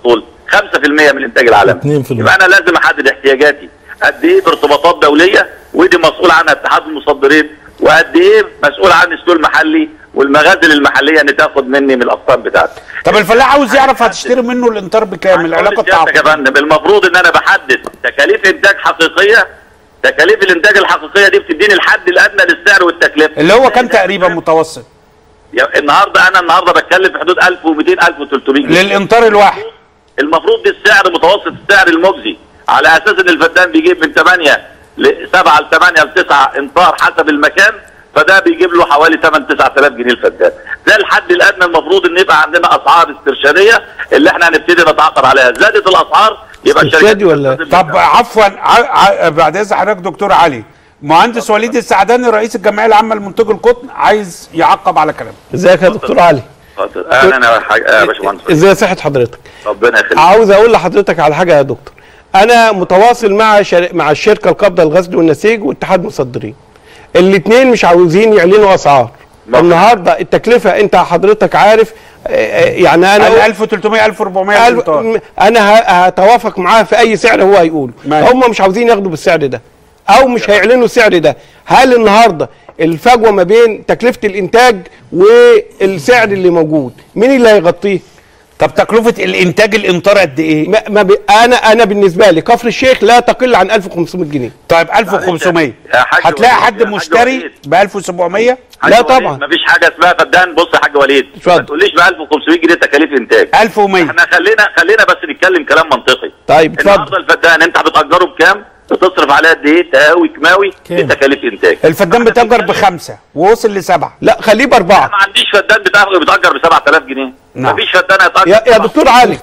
5% من الانتاج العالمي. 2%. يبقى انا لازم احدد احتياجاتي قد ايه بارتباطات دوليه، ودي مسؤول عنها اتحاد المصدرين، وقد ايه مسؤول عن السوق المحلي والمخازن المحليه ان تاخد مني من الاقطان بتاعتي. طب الفلاح عاوز يعرف هتشتري منه الانطار بكام؟ العلاقه التعاقديه. يا فندم المفروض ان انا بحدد تكاليف انتاج حقيقيه. تكاليف الانتاج الحقيقيه دي بتديني الحد الادنى للسعر والتكلفه اللي هو كان تقريبا متوسط. النهارده بتكلم في حدود 1200 1300 جنيه للانطار الواحد. المفروض دي السعر متوسط السعر المجزي، على اساس ان الفدان بيجيب من 8 ل 7 ل 8 ل 9 انطار حسب المكان، فده بيجيب له حوالي 8 9000 جنيه الفدان. ده الحد الادنى المفروض ان يبقى عندنا اسعار استرشاديه اللي احنا هنبتدي نتعاقد عليها. زادت الاسعار يبقى استرشادي ولا؟ طب عفوا بعد اذن حضرتك دكتور علي، مهندس وليد السعداني رئيس الجمعيه العامه لمنتجي القطن عايز يعقب على كلامك. ازيك يا دكتور علي؟ اهلا يا باشمهندس. ازاي صحه حضرتك؟ ربنا يخليك. عاوز اقول لحضرتك على حاجه يا دكتور. انا متواصل مع الشركه القابضه للغزل والنسيج واتحاد مصدرين. الاثنين مش عاوزين يعلنوا اسعار. النهارده التكلفه انت حضرتك عارف، يعني انا 1300 1400 انا هتوافق معاه في اي سعر هو هيقوله. هم مش عاوزين ياخدوا بالسعر ده او مش هيعلنوا السعر ده. هل النهارده الفجوه ما بين تكلفه الانتاج والسعر اللي موجود مين اللي هيغطيه؟ طب تكلفه الانتاج الانطار قد ايه؟ انا بالنسبه لي كفر الشيخ لا تقل عن 1500 جنيه. طيب 1500 هتلاقي حد مشتري ب 1700؟ لا طبعا مفيش حاجه اسمها فدان. بص يا حاج وليد، ما تقوليش ب 1500 جنيه تكاليف انتاج. 1100. احنا خلينا بس نتكلم كلام منطقي. طيب اتفضل. النهارده الفدان انت بتأجره بكام؟ بتصرف عليه قد ايه؟ تهاوي كماوي بتكاليف انتاج. الفدان بتأجر ب5 ووصل ل7. لا خليه ب4. ما عنديش فدان بتأجر ب 7000 جنيه. مفيش فدان هيتأجر يا دكتور علي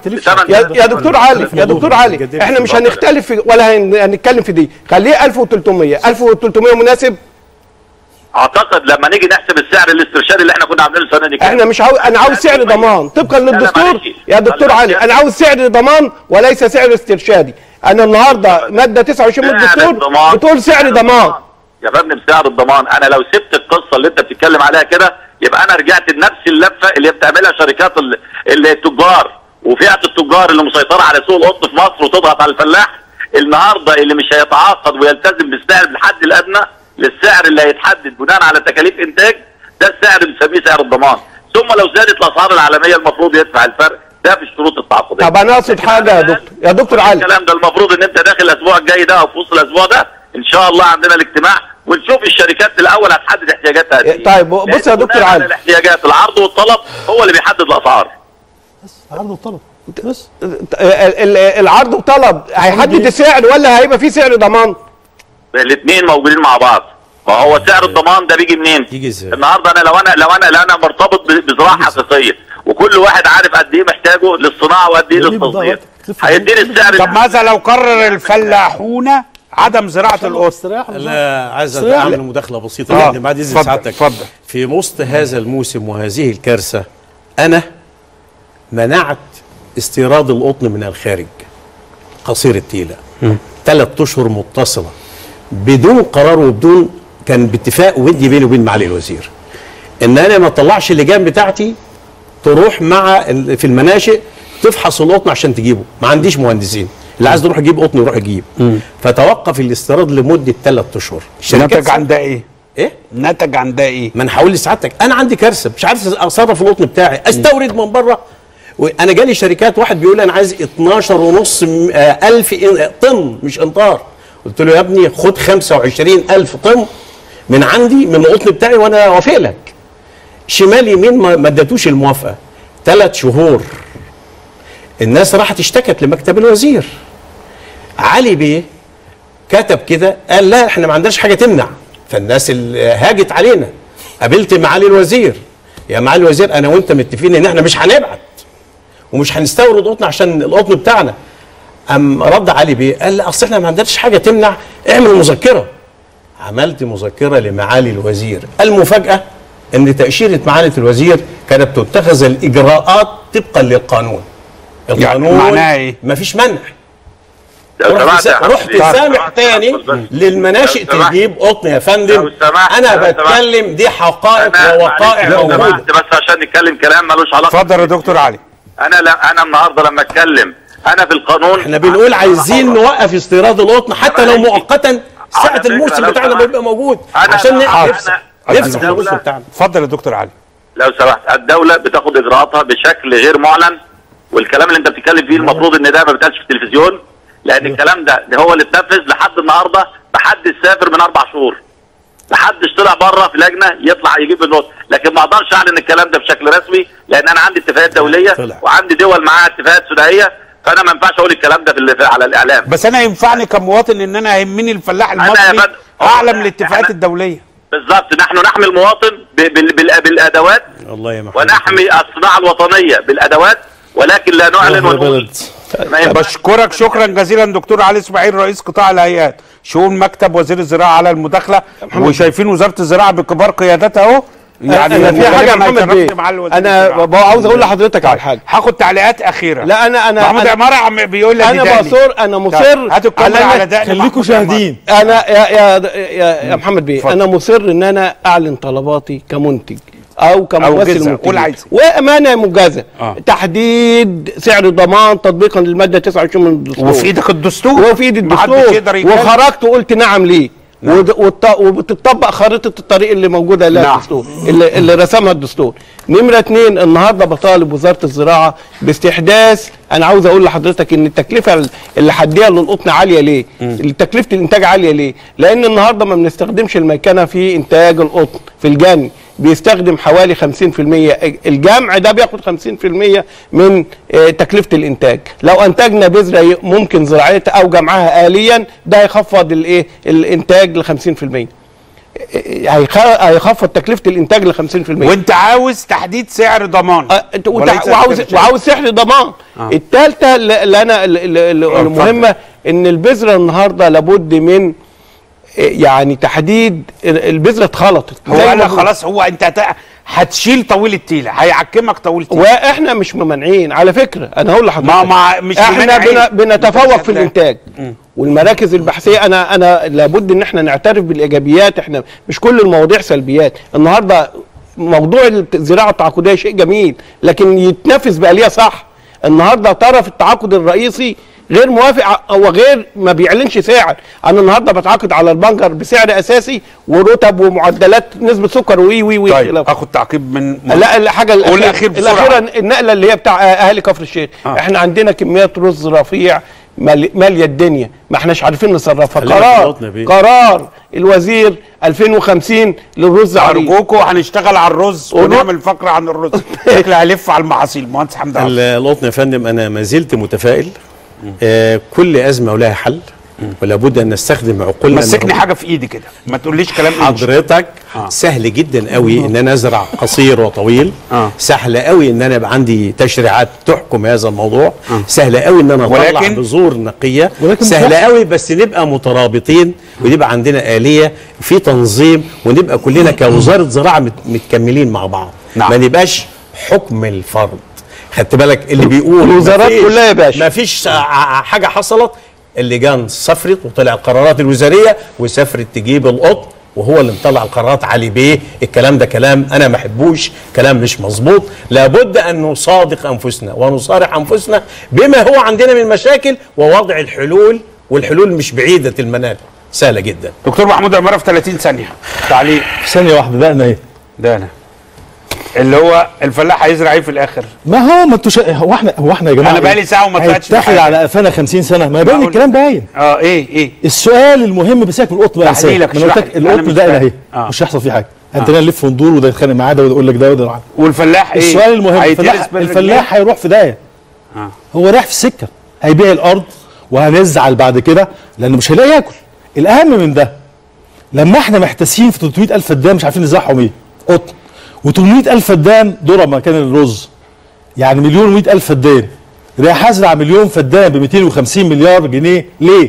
يا دكتور علي احنا مش هنختلف ولا هنتكلم في دي. خليه 1300 مناسب. اعتقد لما نيجي نحسب السعر الاسترشادي اللي احنا كنا عاملينه السنه دي احنا مش انا عاوز سعر ضمان طبقا للدستور يا دكتور علي. انا عاوز سعر ضمان وليس سعر استرشادي. انا النهارده ماده 29 من الدستور بتقول سعر ضمان. يا فندم سعر الضمان، انا لو سبت القصه اللي انت بتتكلم عليها كده يبقى انا رجعت لنفس اللفه اللي بتعملها شركات التجار وفئه التجار اللي مسيطره على سوق القطن في مصر وتضغط على الفلاح. النهارده اللي مش هيتعاقد ويلتزم بالسعر بالحد الادنى للسعر اللي هيتحدد بناء على تكاليف انتاج، ده السعر اللي بنسميه سعر الضمان. ثم لو زادت الاسعار العالميه المفروض يدفع الفرق ده في الشروط التعاقديه. طب انا اقصد حاجه يا دكتور علي. الكلام ده المفروض ان انت داخل الاسبوع الجاي ده او في وسط الاسبوع ده ان شاء الله عندنا الاجتماع ونشوف الشركات الاول هتحدد احتياجاتها قد ايه. طيب بص يا دكتور علي، الاحتياجات العرض والطلب هو اللي بيحدد الاسعار. بس عرض وطلب بس. العرض والطلب هيحدد السعر ولا هيبقى في سعر ضمان؟ الاثنين موجودين مع بعض. ما هو سعر الضمان ده بيجي منين؟ النهارده انا لو انا مرتبط بزراعه حقيقيه وكل واحد عارف قد ايه محتاجه للصناعه وقد ايه للتصدير هيديني السعر. طب ماذا لو قرر الفلاحون عدم زراعه القطن؟ لا عايز اعمل مداخله بسيطه يعني بعد اذن سعادتك. اتفضل. في وسط هذا الموسم وهذه الكارثه انا منعت استيراد القطن من الخارج قصير التيله 3 اشهر متصله بدون قرار وبدون كان باتفاق ودي بيني وبين معالي الوزير ان انا ما اطلعش اللجان بتاعتي تروح مع في المناشئ تفحص القطن عشان تجيبه. ما عنديش مهندسين، اللي عايز يروح يجيب قطن يروح يجيب. فتوقف الاستيراد لمده 3 اشهر. نتج عن ده ايه؟ ايه؟ نتج عن ده ايه؟ ما انا هقول لسعادتك انا عندي كارثه مش عارف اصرف القطن بتاعي استورد من بره. وانا جالي شركات واحد بيقول لي انا عايز 12,500 طن مش امطار. قلت له يا ابني خد 25,000 طن من عندي من القطن بتاعي وانا اوافق لك. شمال يمين ما ادتوش الموافقه. 3 شهور الناس راحت اشتكت لمكتب الوزير. علي بيه كتب كده قال لا احنا ما عندناش حاجه تمنع. فالناس اللي هاجت علينا قابلت معالي الوزير يا معالي الوزير انا وانت متفقين ان احنا مش هنبعت ومش هنستورد قطن عشان القطن بتاعنا. قام رد علي بيه قال لا اصل احنا ما عندناش حاجه تمنع اعمل مذكره. عملت مذكره لمعالي الوزير. المفاجاه ان تاشيره معالي الوزير كانت تتخذ الاجراءات طبقا للقانون. القانون يعني معناها ايه؟ مفيش منع. رحت سامح تاني للمناشئ تجيب قطن يا فندم. انا بتكلم دي حقائق ووقائع موجوده. بس عشان نتكلم كلام ملوش علاقه. اتفضل يا دكتور علي. انا النهارده لما اتكلم انا في القانون احنا بنقول عايزين نوقف استيراد القطن حتى لو مؤقتا ساعه الموسم بتاعنا بيبقى موجود عشان نفسح القطن بتاعنا. اتفضل يا دكتور علي. لو سمحت، الدوله بتاخد اجراءاتها بشكل غير معلن، والكلام اللي انت بتتكلم فيه المفروض ان ده ما بيتقالش في التلفزيون، لان الكلام ده هو اللي اتنفذ لحد النهارده. محدش سافر من 4 شهور، محدش طلع بره في لجنه يطلع يجيب النص، لكن ما اقدرش اعلن الكلام ده بشكل رسمي لان انا عندي اتفاقات دوليه وعندي دول معاها اتفاقات ثنائيه، فانا ما ينفعش اقول الكلام ده على الاعلام. بس انا ينفعني كمواطن ان انا يهمني الفلاح المصري اعلم الاتفاقات الدوليه. بالظبط، نحن نحمي المواطن بالادوات، الله يا محمد، ونحمي الصناعه الوطنيه بالادوات، ولكن لا نعلن ونقول. بشكرك شكرا جزيلا دكتور علي اسماعيل رئيس قطاع الهيئات شؤون مكتب وزير الزراعه على المداخله. وشايفين وزاره الزراعه بكبار قياداتها اهو. يعني أنا في حاجه يا محمد بيه، انا عاوز اقول لحضرتك على حاجه. هاخد تعليقات اخيره. لا انا محمود عماره بيقول لي انا مصر هاتوا الكاميرا على دقن. خليكم شاهدين. انا يا محمد بيه، انا مصر ان انا اعلن طلباتي كمنتج او كممثل منتج وامانه مجازه. تحديد سعر ضمان تطبيقا للماده 29 من الدستور. وفي ايدك الدستور، وفي ايدي الدستور، وخرجت وقلت نعم ليه. وبتطبق خارطه الطريق اللي موجوده لها الدستور، اللي رسمها الدستور. نمره 2، النهارده بطالب وزاره الزراعه باستحداث. انا عاوز اقول لحضرتك ان التكلفه اللي هديها للقطن عاليه ليه؟ تكلفه الانتاج عاليه ليه؟ لان النهارده ما بنستخدمش الميكنه في انتاج القطن في الجني، بيستخدم حوالي 50%. الجمع ده بياخد 50% من تكلفه الانتاج. لو انتجنا بذره ممكن زراعتها او جمعها آليا، ده هيخفض الانتاج ل 50%. هيخفض تكلفه الانتاج ل 50%. وانت عاوز تحديد سعر ضمان. وعاوز سعر ضمان. الثالثه اللي انا المهمه ان البذره النهارده لابد من يعني تحديد. البذره اتخلطت. هو قال خلاص، هو انت هتشيل طويل التيله، هيعكمك طويل التيله. واحنا مش ممانعين على فكره. انا هقول لحضرتك مش احنا بنتفوق في الانتاج. والمراكز البحثيه انا لابد ان احنا نعترف بالايجابيات. احنا مش كل المواضيع سلبيات. النهارده موضوع الزراعه التعاقديه شيء جميل، لكن يتنفذ بآلية صح. النهارده طرف التعاقد الرئيسي غير موافق او غير ما بيعلنش سعر. انا النهارده بتعاقد على البنجر بسعر اساسي ورتب ومعدلات نسبه سكر وي طيب اخد تعقيب من لا الحاجه الاخيره النقله اللي هي بتاع اهالي كفر الشيخ. احنا عندنا كميات رز رفيع ماليه الدنيا، ما احناش عارفين نصرفها. قرار الوزير 2050 للرز. ارجوكم هنشتغل على الرز ونعمل فقره عن الرز. شكلي هلف على المحاصيل. مهندس حمد القطن يا فندم، انا ما زلت متفائل. كل ازمه ولها حل، ولا بد ان نستخدم عقولنا. مسكني حاجه في ايدي كده، ما تقوليش كلام حضرتك. سهل جدا قوي ان انا ازرع قصير وطويل. سهل قوي ان انا يبقى عندي تشريعات تحكم هذا الموضوع. سهل قوي ان انا اطلع بذور نقيه. سهل قوي، بس نبقى مترابطين ويبقى عندنا آلية في تنظيم، ونبقى كلنا كوزاره زراعه متكملين مع بعض. ما نبقاش حكم الفرد. خدت بالك اللي بيقول الوزارات كلها يا باشا ما فيش حاجه حصلت. اللجان سافرت وطلع القرارات الوزاريه وسافرت تجيب القطن، وهو اللي مطلع القرارات علي بيه. الكلام ده كلام انا ما احبوش، كلام مش مظبوط. لابد ان نصادق انفسنا ونصارح انفسنا بما هو عندنا من مشاكل ووضع الحلول، والحلول مش بعيده المنال، سهله جدا. دكتور محمود عماره في 30 ثانيه تعليق. ثانيه واحده. دقنا ايه؟ دقنا اللي هو الفلاح هيزرع ايه في الاخر؟ ما هو ما انتوا هو احنا يا جماعه انا بقالي ساعه وما طلعتش تحت على قفانا 50 سنه. ما باين الكلام باين. ايه السؤال المهم بسيبك من القطن بقى. انا قلت لك القطن ده اهي مش هيحصل فيه حاجه. انت نلف وندور وده يتخانق معاه ده ويقول لك ده وده. والفلاح ايه؟ السؤال المهم الفلاح هيروح في داهيه. هو رايح في السكه، هيبيع الارض وهنزعل بعد كده لانه مش هيلاقي ياكل. الاهم من ده لما احنا محتاسين في 300,000 فدان مش عارفين نزرعهم ايه قطن، و800,000 فدان ذره مكان الرز، يعني 1,100,000 فدان. رايح ازرع 1,000,000 فدان ب 250 مليار جنيه ليه؟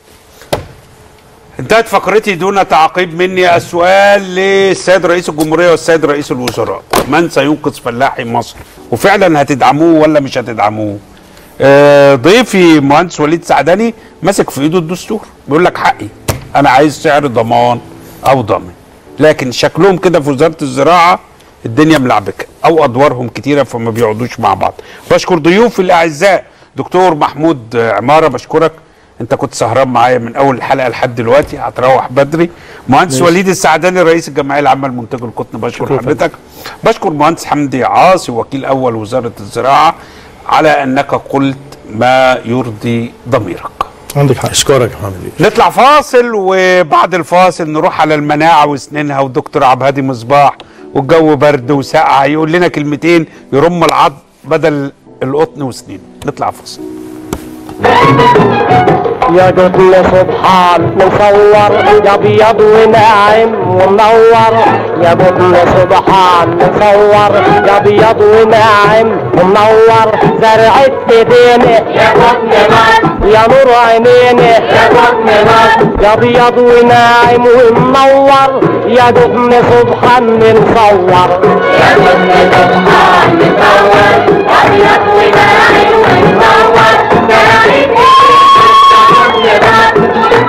انتهت فقرتي دون تعقيب مني. السؤال للسيد رئيس الجمهوريه والسيد رئيس الوزراء: من سينقذ فلاحي مصر؟ وفعلا هتدعموه ولا مش هتدعموه؟ ضيفي مهندس وليد سعداني ماسك في ايده الدستور، بيقول لك حقي، انا عايز سعر ضمان او ضامن. لكن شكلهم كده في وزاره الزراعه الدنيا ملعبكه، او ادوارهم كتيره فما بيقعدوش مع بعض. بشكر ضيوفي الاعزاء دكتور محمود عماره بشكرك، انت كنت سهران معايا من اول الحلقه لحد دلوقتي، هتروح بدري. مهندس وليد السعداني رئيس الجمعيه العامه لمنتجي القطن، بشكر حضرتك. بشكر مهندس حمدي عاصي وكيل اول وزاره الزراعه على انك قلت ما يرضي ضميرك. عندك حق. اشكرك يا محمد. نطلع فاصل، وبعد الفاصل نروح على المناعه وسنينها، ودكتور عبد الهادي مصباح، والجو برد وسقعه يقول لنا كلمتين يرم العظم بدل القطن وسنين. نطلع فاصل. يا قطن سبحان مصور يا ابيض وناعم ومنور، يا قطن سبحان مصور يا ابيض وناعم ومنور، زرعت ايدينا يا قطن مصر يا نور عينينا يا قطن مصر، يا ابيض وناعم ومنور، يا قطن سبحان مصور، يا قطن سبحان مصور ابيض وناعم ومنور، زرعت